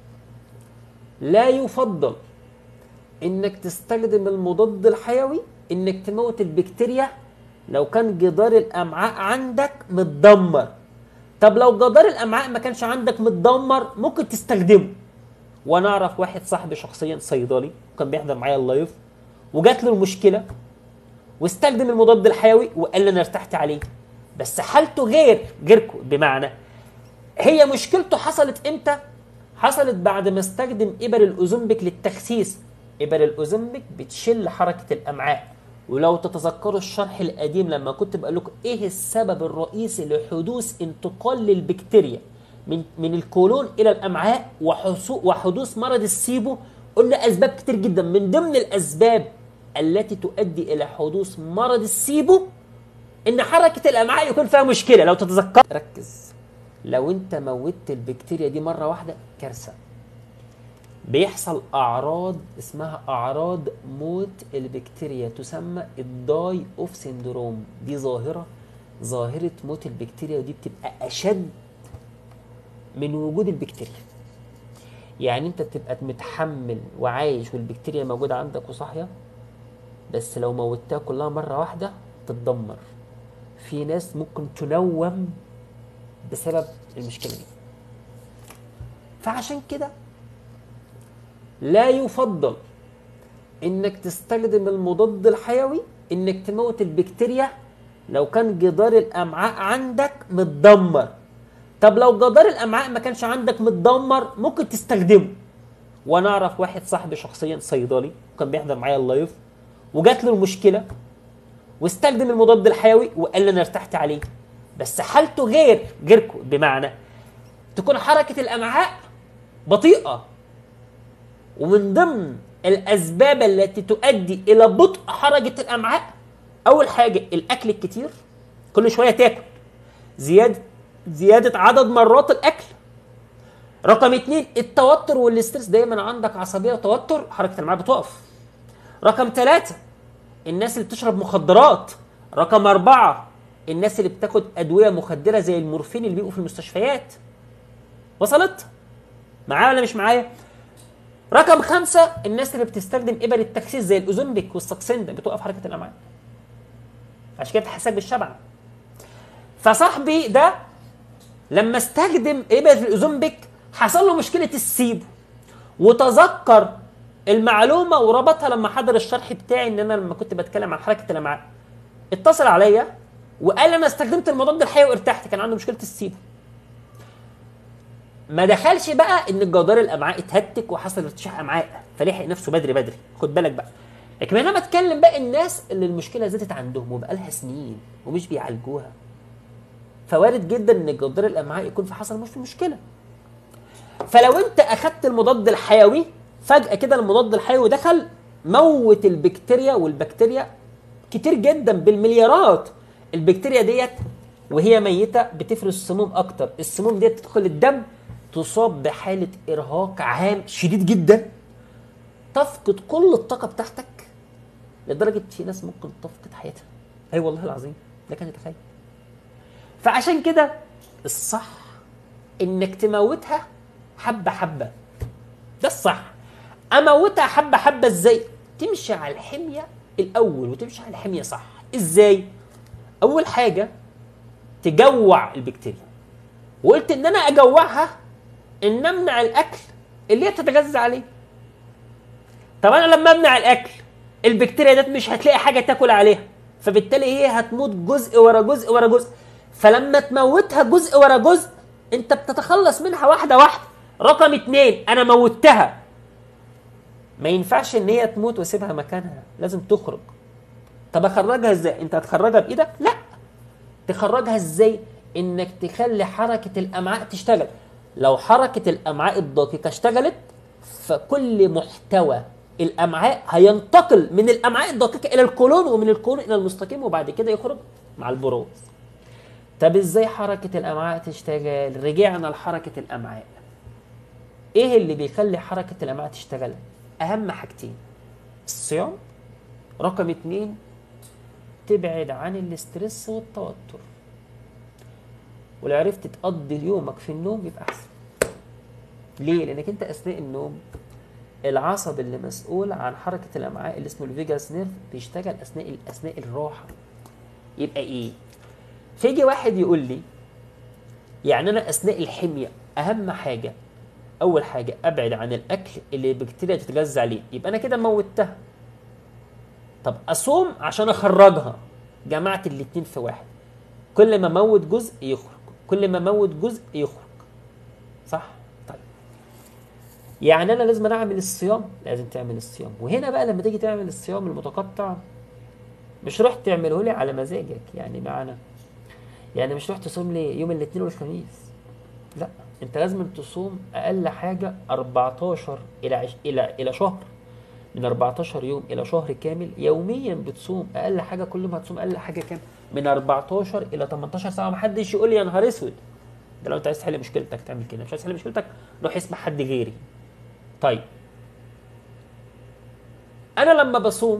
لا يفضل انك تستخدم المضاد الحيوي انك تموت البكتيريا لو كان جدار الامعاء عندك متدمر. طب لو جدار الامعاء ما كانش عندك متدمر ممكن تستخدمه. وانا اعرف واحد صاحبي شخصيا صيدلي وكان بيحضر معايا اللايف، وجات له المشكله واستخدم المضاد الحيوي وقال لي انا ارتحت عليه، بس حالته غير غيركم. بمعنى هي مشكلته حصلت امتى؟ حصلت بعد ما استخدم ابر الاوزمبيك للتخسيس. ابر الاوزمبيك بتشل حركه الامعاء. ولو تتذكروا الشرح القديم لما كنت بقول لكم ايه السبب الرئيسي لحدوث انتقال للبكتيريا من من الكولون الى الامعاء وحدوث مرض السيبو، قلنا اسباب كتير جدا. من ضمن الاسباب التي تؤدي الى حدوث مرض السيبو ان حركه الامعاء يكون فيها مشكله. لو تتذكر ركز، لو انت موتت البكتيريا دي مره واحده كارثه. بيحصل اعراض اسمها اعراض موت البكتيريا تسمى الداي اوف سيندروم. دي ظاهره ظاهره موت البكتيريا، ودي بتبقى اشد من وجود البكتيريا. يعني انت بتبقى متحمل وعايش والبكتيريا موجوده عندك وصاحيه، بس لو موتها كلها مره واحده تتدمر. في ناس ممكن تنوم بسبب المشكله دي. فعشان كده لا يفضل انك تستخدم المضاد الحيوي انك تموت البكتيريا لو كان جدار الامعاء عندك متدمر. طب لو جدار الامعاء ما كانش عندك متدمر ممكن تستخدمه. وانا اعرف واحد صاحبي شخصيا صيدلي وكان بيحضر معايا اللايف، وجات له المشكله واستخدم المضاد الحيوي وقال لي انا ارتحت عليه، بس حالته غير غيركم. بمعنى تكون حركه الامعاء بطيئه، ومن ضمن الاسباب التي تؤدي الى بطء حركه الامعاء اول حاجه الاكل الكتير، كل شويه تاكل، زياده زياده عدد مرات الاكل. رقم اتنين التوتر والاسترس، دايما عندك عصبيه وتوتر حركه الامعاء بتقف. رقم ثلاثة الناس اللي بتشرب مخدرات. رقم أربعة الناس اللي بتاخد ادويه مخدره زي المورفين اللي بيبقوا في المستشفيات. وصلت معايا ولا مش معايا؟ رقم خمسة، الناس اللي بتستخدم ابر التخسيس زي الاوزمبيك والساكسندا بتوقف حركه الامعاء، عشان كده بتحسسك بالشبع. فصاحبي ده لما استخدم ابر الاوزمبيك حصل له مشكله السيبو، وتذكر المعلومه وربطها لما حضر الشرح بتاعي، ان انا لما كنت بتكلم عن حركه الامعاء اتصل عليا وقال انا استخدمت المضاد الحيوي وارتحت، كان عنده مشكله السيبو. ما دخلش بقى ان الجدار الامعاء اتهتك وحصل ارتشاح امعاء، فلحق نفسه بدري بدري، خد بالك بقى. لكن انا بتكلم بقى الناس اللي المشكله زادت عندهم وبقالها سنين ومش بيعالجوها، فوارد جدا ان جدار الامعاء يكون في حصل مش مشكله. فلو انت اخدت المضاد الحيوي فجاه كده المضاد الحيوي دخل موت البكتيريا، والبكتيريا كتير جدا بالمليارات، البكتيريا ديت وهي ميته بتفرز سموم اكتر، السموم ديت تدخل الدم تصاب بحاله ارهاق عام شديد جدا، تفقد كل الطاقه بتاعتك، لدرجه في ناس ممكن تفقد حياتها. اي والله العظيم لك ان تتخيل. فعشان كده الصح انك تموتها حبه حبه، ده الصح. اموتها حبه حبه ازاي؟ تمشي على الحميه الاول، وتمشي على الحميه صح. ازاي؟ اول حاجه تجوع البكتيريا، وقلت ان انا اجوعها ان امنع الاكل اللي هي بتتغذى عليه. طب انا لما امنع الاكل البكتيريا ديت مش هتلاقي حاجه تاكل عليها، فبالتالي هي هتموت جزء ورا جزء ورا جزء. فلما تموتها جزء ورا جزء انت بتتخلص منها واحده واحده. رقم اتنين، انا موتها، ما ينفعش ان هي تموت واسيبها مكانها، لازم تخرج. طب اخرجها ازاي؟ انت هتخرجها بايدك؟ لا. تخرجها ازاي؟ انك تخلي حركه الامعاء تشتغل. لو حركه الامعاء الدقيقه اشتغلت فكل محتوى الامعاء هينتقل من الامعاء الدقيقه الى القولون، ومن القولون الى المستقيم، وبعد كده يخرج مع البروز. طب ازاي حركه الامعاء تشتغل؟ رجعنا لحركه الامعاء. ايه اللي بيخلي حركه الامعاء تشتغل؟ اهم حاجتين، الصيام، رقم اتنين تبعد عن الاسترس والتوتر. ولو عرفت تقضي يومك في النوم يبقى احسن. ليه؟ لانك انت اثناء النوم العصب اللي مسؤول عن حركه الامعاء اللي اسمه الفيجاس نيرف بيشتغل اثناء اثناء الراحه. يبقى ايه؟ فيجي واحد يقول لي يعني انا اثناء الحميه اهم حاجه اول حاجه ابعد عن الاكل اللي البكتيريا تتغذى عليه، يبقى انا كده موتها. طب اصوم عشان اخرجها، جمعت الاتنين في واحد، كل ما موت جزء يخرج، كل ما موت جزء يخرج، صح؟ طيب يعني انا لازم اعمل الصيام، لازم تعمل الصيام. وهنا بقى لما تيجي تعمل الصيام المتقطع مش رحت تعمله لي على مزاجك، يعني معنى يعني مش رحت تصوم لي يوم الاثنين والخميس، لا، انت لازم تصوم اقل حاجه اربعتاشر الى عش... الى الى شهر، من اربعتاشر يوم الى شهر كامل يوميا بتصوم اقل حاجه، كل ما هتصوم اقل حاجه كام؟ من اربعتاشر الى تمنتاشر ساعه. ما حدش يقول لي يا نهار اسود، ده لو انت عايز تحل مشكلتك تعمل كده، مش عايز تحل مشكلتك روح اسمع حد غيري. طيب انا لما بصوم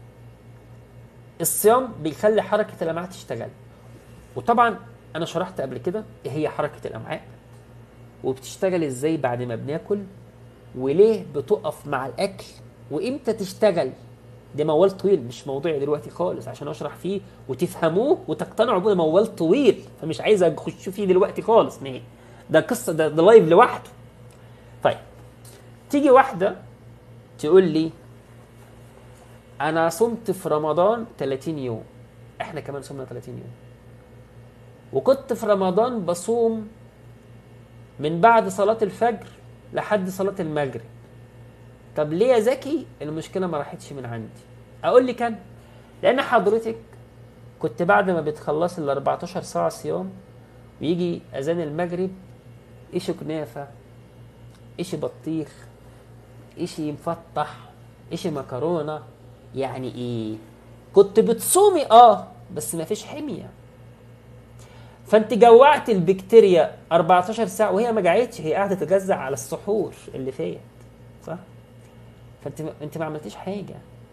الصيام بيخلي حركه الامعاء تشتغل، وطبعا انا شرحت قبل كده ايه هي حركه الامعاء وبتشتغل ازاي بعد ما بناكل، وليه بتقف مع الاكل، وامتى تشتغل. ده موال طويل مش موضوعي دلوقتي خالص عشان اشرح فيه وتفهموه وتقتنعوا بيه، موال طويل فمش عايز اخش فيه دلوقتي خالص نهائي، ده قصه، ده, ده لايف لوحده. طيب تيجي واحده تقول لي انا صمت في رمضان تلاتين يوم، احنا كمان صمنا تلاتين يوم، وكنت في رمضان بصوم من بعد صلاة الفجر لحد صلاة المغرب. طب ليه يا زكي المشكلة ما راحتش من عندي؟ اقول لك انا لان حضرتك كنت بعد ما بتخلص ال اربعتاشر ساعة صيام ويجي اذان المغرب ايش كنافة، ايش بطيخ، ايش مفتح، ايش مكرونة، يعني ايه؟ كنت بتصومي اه بس ما فيش حمية، فانت جوعت البكتيريا اربعتاشر ساعة وهي ما جعتش، هي قاعدة تتغذى على السحور اللي فات، صح؟ فانت ما انت ما عملتيش حاجة.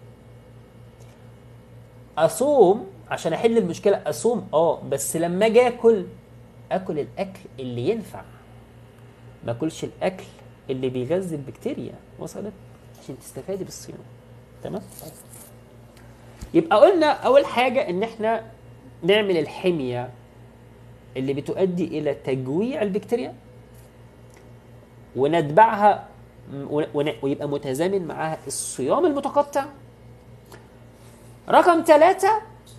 اصوم عشان احل المشكلة، اصوم اه بس لما اجي اكل اكل الاكل اللي ينفع، ما اكلش الاكل اللي بيغذي البكتيريا. وصلت؟ عشان تستفادي بالصيام. تمام؟ يبقى قلنا اول حاجه ان احنا نعمل الحميه اللي بتؤدي الى تجويع البكتيريا ونتبعها ويبقى متزامن معاها الصيام المتقطع. رقم ثلاثة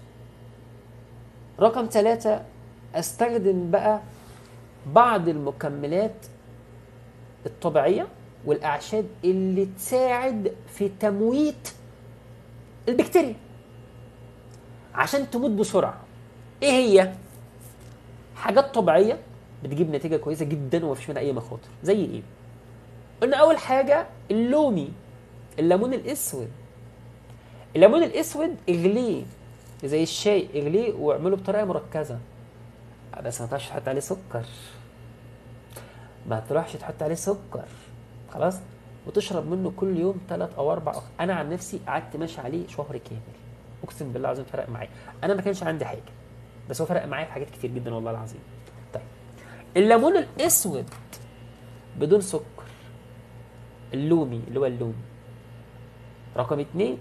رقم ثلاثة استخدم بقى بعض المكملات الطبيعية والأعشاب اللي تساعد في تمويت البكتيريا عشان تموت بسرعة. ايه هي؟ حاجات طبيعية بتجيب نتيجة كويسة جدا ومفيش منها أي مخاطر. زي ايه؟ قلنا أول حاجة اللومي، الليمون الأسود. الليمون الأسود اغليه زي الشاي، اغليه واعمله بطريقة مركزة، بس ما تروحش تحط عليه سكر. ما تروحش تحط عليه سكر، خلاص؟ وتشرب منه كل يوم ثلاث أو أربع. أنا عن نفسي قعدت ماشي عليه شهر كامل، أقسم بالله العظيم فرق معايا. أنا ما كانش عندي حاجة، بس هو فرق معايا في حاجات كتير جدا والله العظيم. طيب الليمون الأسود بدون سكر، اللومي اللي هو اللومي. رقم اتنين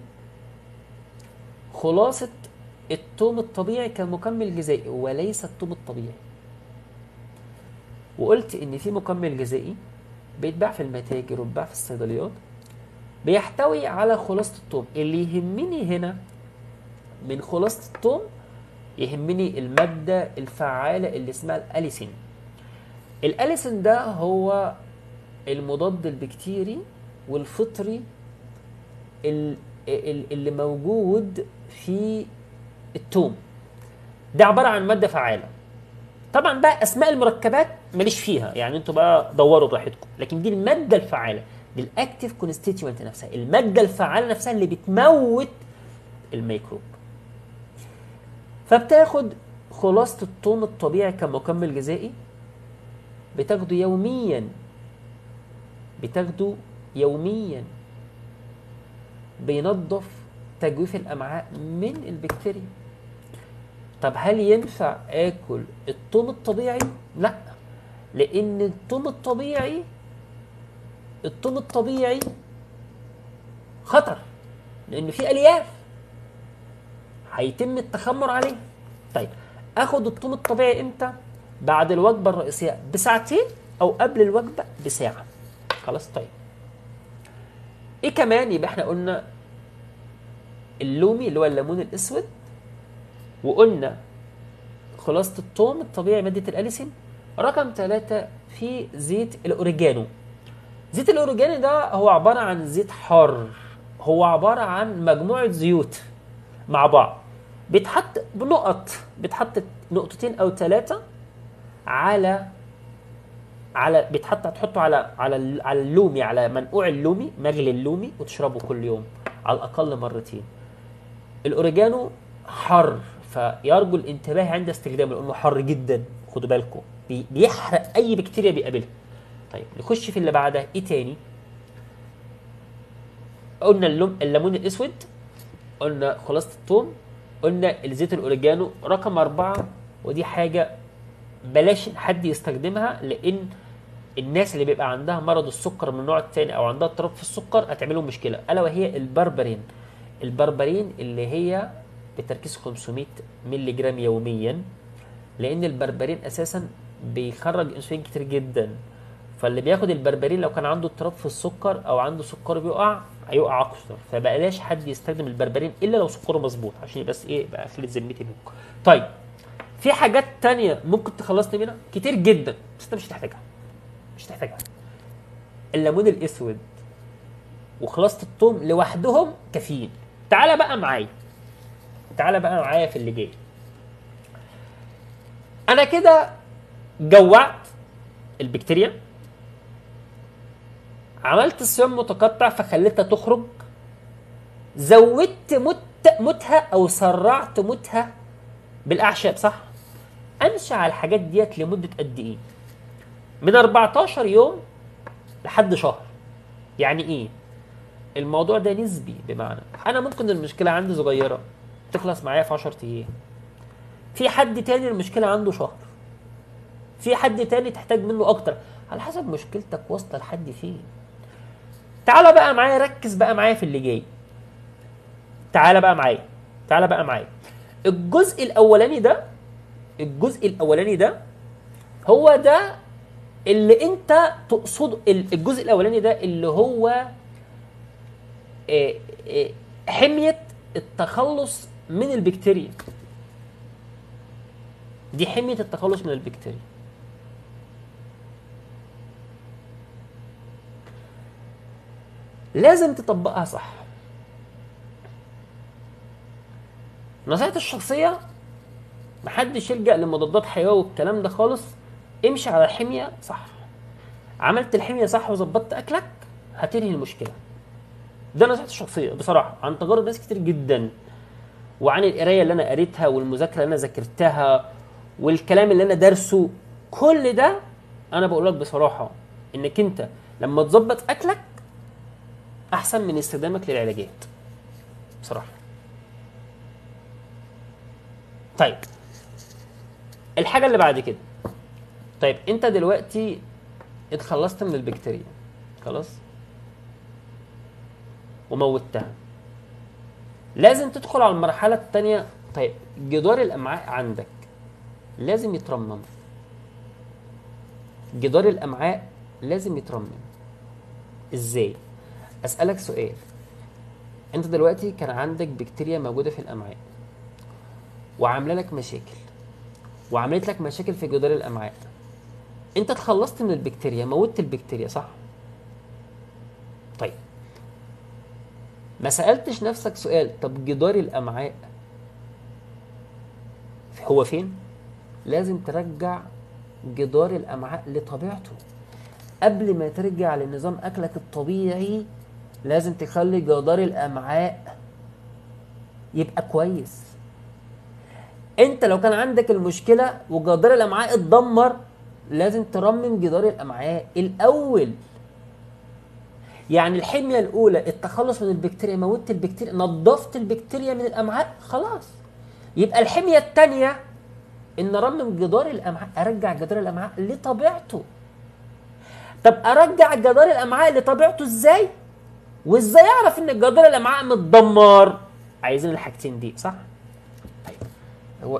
خلاصة الثوم الطبيعي كمكمل غذائي وليس الثوم الطبيعي. وقلت ان في مكمل غذائي بيتباع في المتاجر وبيتباع في الصيدليات بيحتوي على خلاصة الثوم. اللي يهمني هنا من خلاصة الثوم يهمني المادة الفعالة اللي اسمها الأليسين. الأليسين ده هو المضاد البكتيري والفطري اللي موجود في الثوم. ده عبارة عن مادة فعالة. طبعا بقى اسماء المركبات ماليش فيها، يعني انتوا بقى دوروا براحتكم، لكن دي المادة الفعالة، دي الاكتيف كونستيتيوينت نفسها، المادة الفعالة نفسها اللي بتموت الميكروب. فبتاخد خلاصة الثوم الطبيعي كمكمل غذائي، بتاخده يوميا بتاخده يوميا بينظف تجويف الامعاء من البكتيريا. طب هل ينفع اكل الثوم الطبيعي؟ لا، لان الثوم الطبيعي الثوم الطبيعي خطر، لان فيه الياف هيتم التخمر عليه. طيب اخد الثوم الطبيعي امتى؟ بعد الوجبه الرئيسيه بساعتين او قبل الوجبه بساعه. خلاص. طيب ايه كمان؟ يبقى احنا قلنا اللومي اللي هو الليمون الاسود، وقلنا خلاصة الثوم الطبيعي مادة الأليسين. رقم ثلاثة في زيت الأوريجانو. زيت الأوريجانو ده هو عبارة عن زيت حار، هو عبارة عن مجموعة زيوت مع بعض، بيتحط بنقط، بيتحط نقطتين أو ثلاثة على على بيتحط هتحطه على على على اللومي، على منقوع اللومي، مغلي اللومي، وتشربه كل يوم على الأقل مرتين. الأوريجانو حر، فيرجو الانتباه عند استخدامه لانه حر جدا، خدوا بالكم بيحرق اي بكتيريا بيقابلها. طيب نخش في اللي بعدها. ايه تاني؟ قلنا اللم... الليمون الاسود، قلنا خلاصة الثوم، قلنا الزيت الاوريجانو. رقم اربعة ودي حاجة بلاش حد يستخدمها، لان الناس اللي بيبقى عندها مرض السكر من النوع الثاني او عندها اضطراب في السكر هتعملهم مشكلة، الا وهي البربرين. البربرين اللي هي بتركيز خمسمائة مللي جرام يوميا، لان البربرين اساسا بيخرج انسولين كتير جدا. فاللي بياخد البربرين لو كان عنده اضطراب في السكر او عنده سكر بيقع، هيقع اكتر. فبلاش حد يستخدم البربرين الا لو سكره مظبوط، عشان بس ايه بقى قفلت ذمتي منكم. طيب في حاجات تانية ممكن تخلصني منها كتير جدا، بس انت مش هتحتاجها مش هتحتاجها الليمون الاسود وخلاصة الثوم لوحدهم كافيين. تعالى بقى معايا تعالى بقى معايا في اللي جاي. انا كده جوعت البكتيريا، عملت الصيام متقطع فخليتها تخرج، زودت مت موتها او سرعت موتها بالاعشاب، صح؟ امشي على الحاجات ديت لمده قد ايه؟ من اربعتاشر يوم لحد شهر. يعني ايه الموضوع ده؟ نسبي، بمعنى انا ممكن المشكله عندي صغيره تخلص معايا في عشرة ايام، في حد تاني المشكله عنده شهر، في حد تاني تحتاج منه اكتر. على حسب مشكلتك واصله لحد فين. تعالى بقى معايا، ركز بقى معايا في اللي جاي. تعالى بقى معايا تعالى بقى معايا الجزء الاولاني ده الجزء الاولاني ده هو ده اللي انت تقصد. الجزء الاولاني ده اللي هو آه، آه، حمية التخلص من البكتيريا. دي حمية التخلص من البكتيريا. لازم تطبقها صح. نصيحتي الشخصية، محدش يلجأ لمضادات حيوية والكلام ده خالص. امشي على الحمية صح. عملت الحمية صح وظبطت أكلك، هتنهي المشكلة. ده نصيحتي الشخصية بصراحة، عن تجارب ناس كتير جدا، وعن القراية اللي أنا قريتها والمذاكرة اللي أنا ذاكرتها والكلام اللي أنا دارسه. كل ده أنا بقول لك بصراحة إنك أنت لما تظبط أكلك أحسن من استخدامك للعلاجات بصراحة. طيب الحاجة اللي بعد كده، طيب أنت دلوقتي اتخلصت من البكتيريا خلاص وموتها، لازم تدخل على المرحلة التانية. طيب جدار الأمعاء عندك لازم يترمم. جدار الأمعاء لازم يترمم. ازاي؟ أسألك سؤال. انت دلوقتي كان عندك بكتيريا موجودة في الأمعاء وعاملة لك مشاكل، وعملت لك مشاكل في جدار الأمعاء. انت اتخلصت من البكتيريا، موتت البكتيريا صح؟ طيب ما سألتش نفسك سؤال، طب جدار الأمعاء هو فين؟ لازم ترجع جدار الأمعاء لطبيعته. قبل ما ترجع لنظام أكلك الطبيعي لازم تخلي جدار الأمعاء يبقى كويس. انت لو كان عندك المشكلة وجدار الأمعاء اتدمر، لازم ترمم جدار الأمعاء الأول. يعني الحمية الأولى التخلص من البكتيريا، موتت البكتيريا، نظفت البكتيريا من الأمعاء خلاص. يبقى الحمية الثانية إن أرمم جدار الأمعاء، أرجع جدار الأمعاء لطبيعته. طب أرجع جدار الأمعاء لطبيعته إزاي؟ وإزاي أعرف إن جدار الأمعاء متدمر؟ عايزين الحاجتين دي صح؟ طيب هو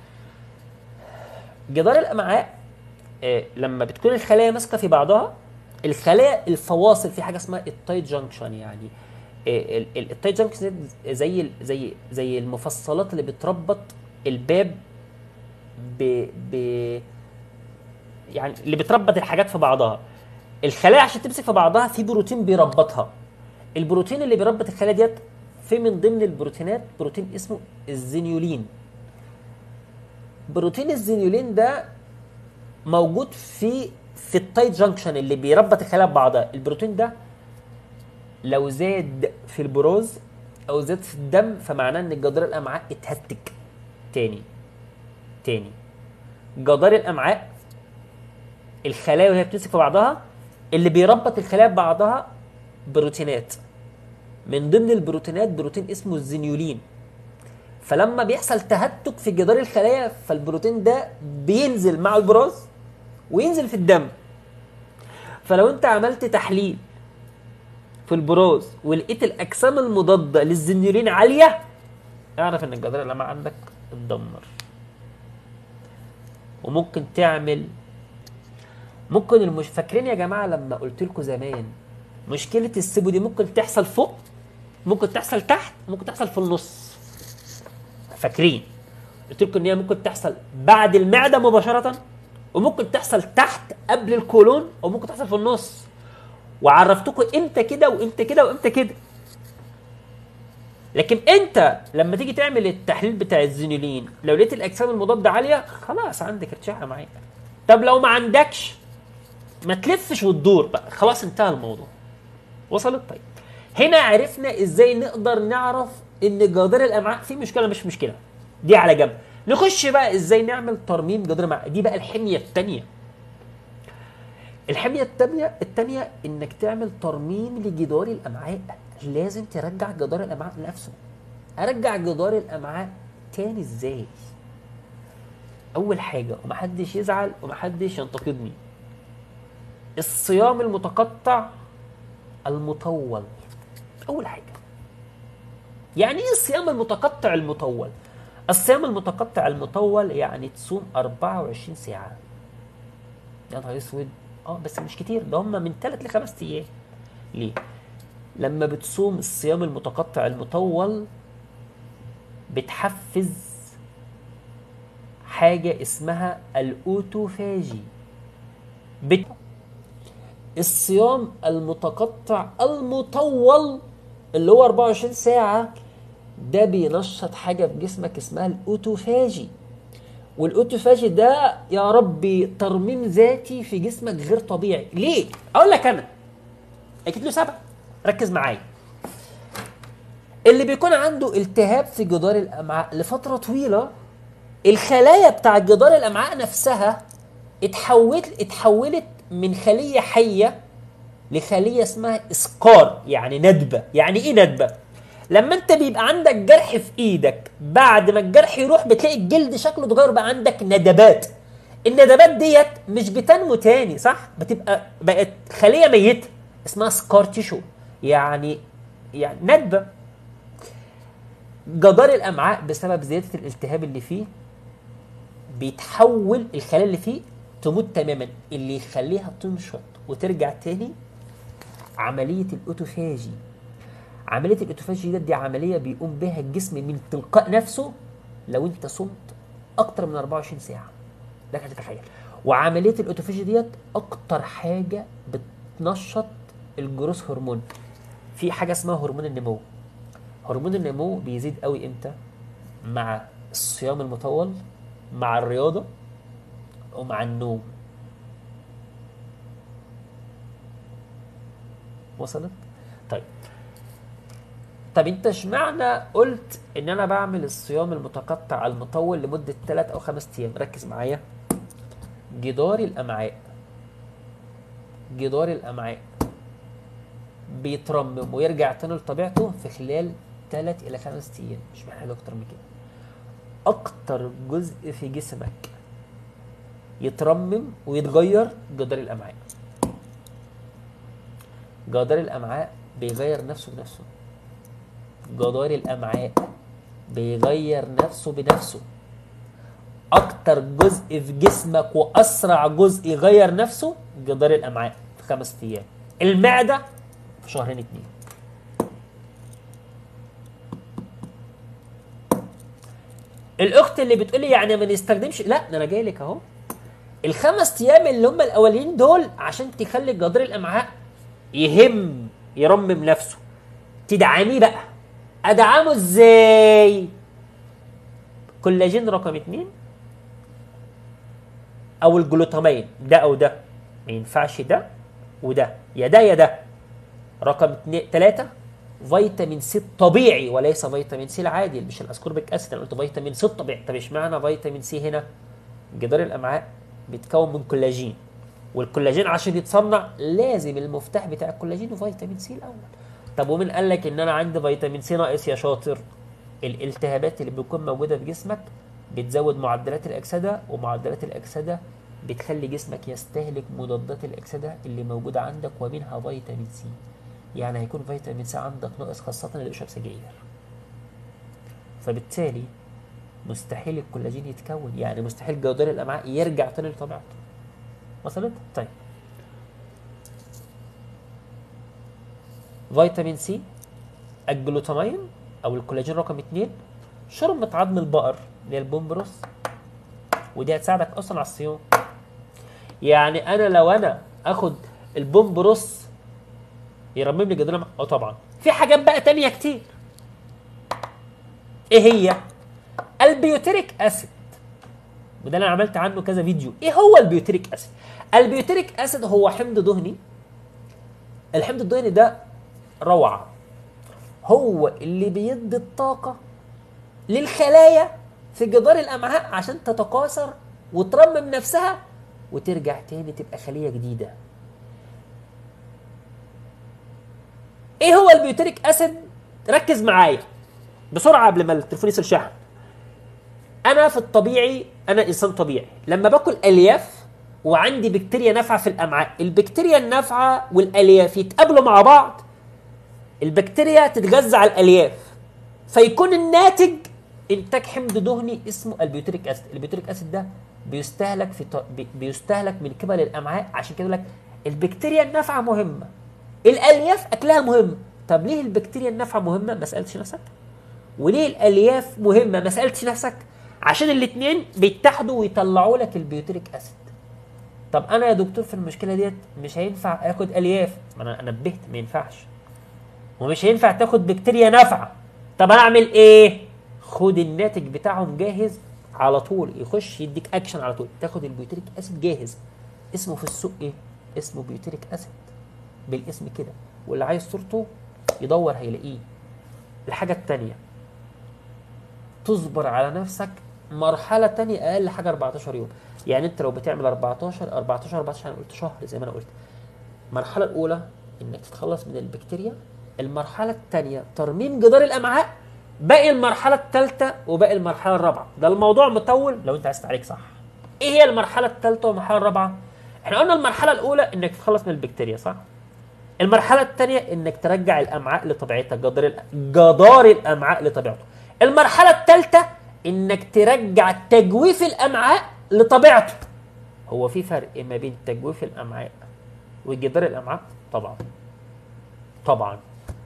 جدار الأمعاء آه لما بتكون الخلايا ماسكة في بعضها، الخلايا الفواصل في حاجة اسمها التايت جانكشن. يعني آه التايت جانكشن زي زي زي المفصلات اللي بتربط الباب ب ب يعني اللي بتربط الحاجات في بعضها. الخلايا عشان تمسك في بعضها في بروتين بيربطها. البروتين اللي بيربط الخلايا ديت في من ضمن البروتينات بروتين اسمه الزينيولين. بروتين الزينيولين ده موجود في في التايت جانكشن اللي بيربط الخلايا ببعضها. البروتين ده لو زاد في البروز او زاد في الدم فمعناه ان جدار الامعاء اتهتك. تاني تاني جدار الامعاء الخلايا وهي بتمسك في بعضها اللي بيربط الخلايا ببعضها بروتينات. من ضمن البروتينات بروتين اسمه الزينيولين. فلما بيحصل تهتك في جدار الخلايا فالبروتين ده بينزل مع البراز وينزل في الدم. فلو انت عملت تحليل في البراز ولقيت الاجسام المضاده للزينيولين عاليه، اعرف ان الجدار الامعاء عندك اتدمر. وممكن تعمل ممكن المش فاكرين يا جماعه لما قلت لكم زمان مشكله السيبو دي ممكن تحصل فوق، ممكن تحصل تحت، ممكن تحصل في النص. فاكرين قلت لكم ان هي ممكن تحصل بعد المعده مباشره، وممكن تحصل تحت قبل الكولون، وممكن تحصل في النص. وعرفتكم امتى كده وامتى كده وامتى كده. لكن انت لما تيجي تعمل التحليل بتاع الزينولين لو لقيت الاجسام المضاده عاليه خلاص عندك ارتشاح معاك. طب لو ما عندكش ما تلفش وتدور بقى، خلاص انتهى الموضوع. وصلت؟ طيب هنا عرفنا ازاي نقدر نعرف ان جدار الامعاء فيه مشكله مش مشكله، دي على جنب. نخش بقى ازاي نعمل ترميم جدار الامعاء. دي بقى الحميه الثانيه. الحميه الثانيه الثانيه انك تعمل ترميم لجدار الامعاء. لازم ترجع جدار الامعاء نفسه. ارجع جدار الامعاء تاني ازاي؟ اول حاجه ومحدش يزعل ومحدش ينتقدني، الصيام المتقطع المطول. اول حاجه يعني ايه الصيام المتقطع المطول؟ الصيام المتقطع المطول يعني تصوم أربعة وعشرين ساعه. يا نهار اسود، اه بس مش كتير، ده هم من ثلاث لخمس ايام. ليه؟ لما بتصوم الصيام المتقطع المطول بتحفز حاجه اسمها الاوتوفاجي. بت... الصيام المتقطع المطول اللي هو أربعة وعشرين ساعة ده بينشط حاجة في جسمك اسمها الأوتوفاجي. والأوتوفاجي ده يا ربي ترميم ذاتي في جسمك غير طبيعي. ليه؟ أقول لك أنا أكيد له سبب، ركز معايا. اللي بيكون عنده التهاب في جدار الأمعاء لفترة طويلة، الخلايا بتاع جدار الأمعاء نفسها اتحولت اتحولت من خلية حية لخلية اسمها اسكار، يعني ندبة. يعني ايه ندبة؟ لما انت بيبقى عندك جرح في ايدك، بعد ما الجرح يروح بتلاقي الجلد شكله اتغير، بقى عندك ندبات. الندبات ديت مش بتنمو تاني، صح؟ بتبقى بقت خلية ميتة اسمها سكار تيشو، يعني يعني ندبة. جدار الامعاء بسبب زيادة الالتهاب اللي فيه بيتحول الخلايا اللي فيه تموت تماما، اللي يخليها تنشط وترجع تاني عملية الأوتوفاجي. عملية الأوتوفاجي دي, دي عملية بيقوم بها الجسم من تلقاء نفسه لو انت صمت أكتر من أربعة وعشرين ساعة، لك هتتخيل. وعملية الأوتوفاجي ديت أكتر حاجة بتنشط الجروث هرمون. في حاجة اسمها هرمون النمو. هرمون النمو بيزيد قوي امتى؟ مع الصيام المطول، مع الرياضة، ومع النوم. وصلت؟ طيب طب انت اشمعنى قلت ان انا بعمل الصيام المتقطع المطول لمدة ثلاث او خمس ايام؟ ركز معايا. جدار الامعاء جدار الامعاء بيترمم ويرجع تاني لطبيعته في خلال ثلاث الى خمس ايام، مش محتاج اكتر من كده. اكتر جزء في جسمك يترمم ويتغير جدار الامعاء. جدار الامعاء بيغير نفسه بنفسه. جدار الامعاء بيغير نفسه بنفسه. اكتر جزء في جسمك واسرع جزء يغير نفسه جدار الامعاء في خمس ايام. المعده في شهرين اتنين. الاخت اللي بتقولي يعني ما نستخدمش، لا ده انا جاي لك اهو. الخمس ايام اللي هم الاولين دول عشان تخلي جدار الامعاء يهم يرمم نفسه، تدعميه بقى. ادعمه ازاي؟ كولاجين رقم اتنين او الجلوتامين، ده او ده، ما ينفعش ده وده، يا ده يا ده. رقم اتنين تلاتة فيتامين سي الطبيعي وليس فيتامين سي العادي، مش الاسكوربيك اسيد. انا قلت فيتامين سي الطبيعي. طب اشمعنى فيتامين سي هنا؟ جدار الامعاء بيتكون من كولاجين، والكولاجين عشان يتصنع لازم المفتاح بتاع الكولاجين فيتامين سي الاول. طب ومين قال لك ان انا عندي فيتامين سي ناقص يا شاطر؟ الالتهابات اللي بتكون موجوده في جسمك بتزود معدلات الاكسده، ومعدلات الاكسده بتخلي جسمك يستهلك مضادات الاكسده اللي موجوده عندك ومنها فيتامين سي. يعني هيكون فيتامين سي عندك ناقص، خاصه اللي بيشرب سجاير. فبالتالي مستحيل الكولاجين يتكون، يعني مستحيل جدار الامعاء يرجع تاني لطبيعته. وصلت؟ طيب فيتامين سي، الجلوتامين او الكولاجين رقم اتنين، شربة عظم البقر اللي هي البومبروس، ودي هتساعدك اصلا على الصيام. يعني انا لو انا اخد البومبروس يرمم لي جدار الامعاء، اه طبعا. في حاجات بقى تانية كتير. ايه هي؟ البيوتريك اسيد، وده انا عملت عنه كذا فيديو. ايه هو البيوتريك اسيد؟ البيوتريك اسيد هو حمض دهني. الحمض الدهني ده روعه، هو اللي بيدي الطاقه للخلايا في جدار الامعاء عشان تتكاثر وترمم نفسها وترجع تاني تبقى خليه جديده. ايه هو البيوتريك اسيد؟ ركز معايا بسرعه قبل ما التليفون يصير شحن. انا في الطبيعي انا انسان طبيعي، لما باكل الياف وعندي بكتيريا نافعه في الامعاء، البكتيريا النافعه والالياف يتقابلوا مع بعض، البكتيريا تتغذى على الالياف، فيكون الناتج انتاج حمض دهني اسمه البيوتريك اسيد. البيوتريك اسيد ده بيستهلك في ط... بي- بيستهلك من قبل الامعاء. عشان كده يقول لك البكتيريا النافعه مهمه، الالياف اكلها مهم. طب ليه البكتيريا النافعه مهمه؟ ما سالتش نفسك. وليه الالياف مهمه؟ ما سالتش نفسك. عشان الاثنين بيتحدوا ويطلعوا لك البيوتريك اسيد. طب انا يا دكتور في المشكله ديت مش هينفع اخد الياف، ما انا نبهت ما ينفعش، ومش هينفع تاخد بكتيريا نافعه. طب اعمل ايه؟ خد الناتج بتاعهم جاهز على طول، يخش يديك اكشن على طول، تاخد البيوتريك اسيد جاهز. اسمه في السوق ايه؟ اسمه بيوتريك اسيد بالاسم كده، واللي عايز صورته يدور هيلاقيه. الحاجه الثانيه، تصبر على نفسك مرحله ثانيه اقل حاجه أربعتاشر يوم. يعني انت لو بتعمل أربعتاشر أربعتاشر أربعتاشر، انا قلت شهر زي ما انا قلت. المرحله الاولى انك تتخلص من البكتيريا، المرحله الثانيه ترميم جدار الامعاء، باقي المرحله الثالثه وباقي المرحله الرابعه. ده الموضوع مطول لو انت عايز تعالج صح. ايه هي المرحله الثالثه والمرحله الرابعه؟ احنا قلنا المرحله الاولى انك تتخلص من البكتيريا صح. المرحله الثانيه انك ترجع الامعاء لطبيعتها، جدار جدار الامعاء لطبيعته. المرحله الثالثه انك ترجع تجويف الامعاء لطبيعته. هو في فرق ما بين تجويف الامعاء وجدار الامعاء؟ طبعا طبعا.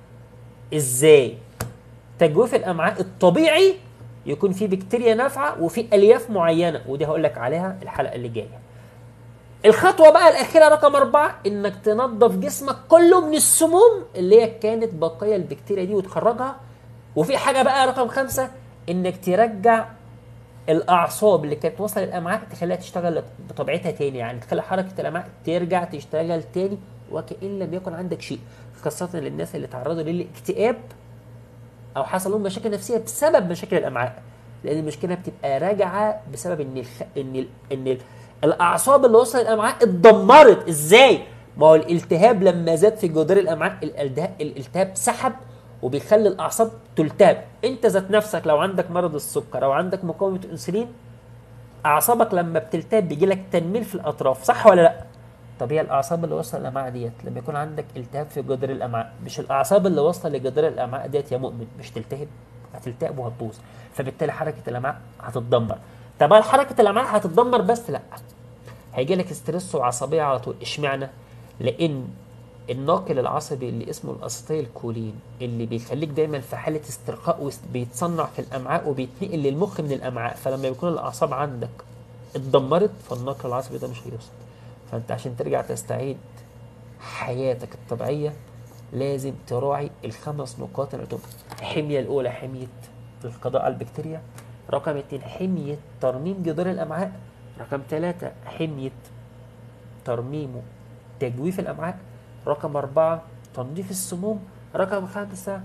ازاي؟ تجويف الامعاء الطبيعي يكون فيه بكتيريا نافعه وفي الياف معينه، ودي هقول لك عليها الحلقه اللي جايه. الخطوه بقى الاخيره رقم أربعة، انك تنظف جسمك كله من السموم اللي هي كانت بقايا البكتيريا دي وتخرجها. وفي حاجه بقى رقم خمسة، انك ترجع الاعصاب اللي كانت واصله للامعاء تخليها تشتغل بطبيعتها تاني، يعني تخلي حركه الامعاء ترجع تشتغل تاني وكأن لم يكن عندك شيء، خاصه للناس اللي تعرضوا للاكتئاب او حصل لهم مشاكل نفسيه بسبب مشاكل الامعاء. لان المشكله بتبقى راجعه بسبب ان الخ... ان ال... ان ال... الاعصاب اللي وصلت للامعاء اتدمرت. ازاي؟ ما هو الالتهاب لما زاد في جدار الامعاء، الالتهاب الالتهاب سحب وبيخلي الاعصاب تلتهب. انت ذات نفسك لو عندك مرض السكر او عندك مقاومه انسولين، اعصابك لما بتلتهب بيجي لك تنميل في الاطراف صح ولا لا؟ طب هي الاعصاب اللي واصله للامعاء ديت لما يكون عندك التهاب في جدار الامعاء، مش الاعصاب اللي واصله لجدار الامعاء ديت يا مؤمن مش تلتهب؟ هتلتهب وهتبوظ، فبالتالي حركه الامعاء هتتدمر. طب هل حركه الامعاء هتتدمر بس؟ لا، هيجي لك ستريس وعصبيه على طول. اشمعنى؟ لان الناقل العصبي اللي اسمه الاسيتيل كولين اللي بيخليك دايما في حاله استرخاء بيتصنع في الامعاء وبيتنقل للمخ من الامعاء، فلما يكون الاعصاب عندك اتدمرت فالناقل العصبي ده مش هيوصل. فانت عشان ترجع تستعيد حياتك الطبيعيه لازم تراعي الخمس نقاط اللي قلتهم. الحميه الاولى حميه القضاء على البكتيريا، رقم اتنين حميه ترميم جدار الامعاء، رقم ثلاثة حميه ترميم تجويف الامعاء، رقم أربعة تنظيف السموم، رقم خمسة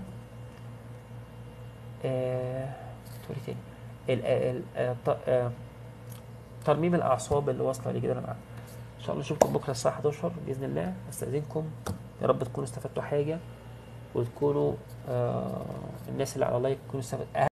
آه... تقولي تاني ال... ال... آه... آه... ترميم الأعصاب اللي واصلة لجدار الأمعاء. إن شاء الله نشوفكم بكرة الساعة حداشر بإذن الله. أستأذنكم، يا رب تكونوا استفدتوا حاجة وتكونوا آه... الناس اللي على لايك تكونوا استفدتوا.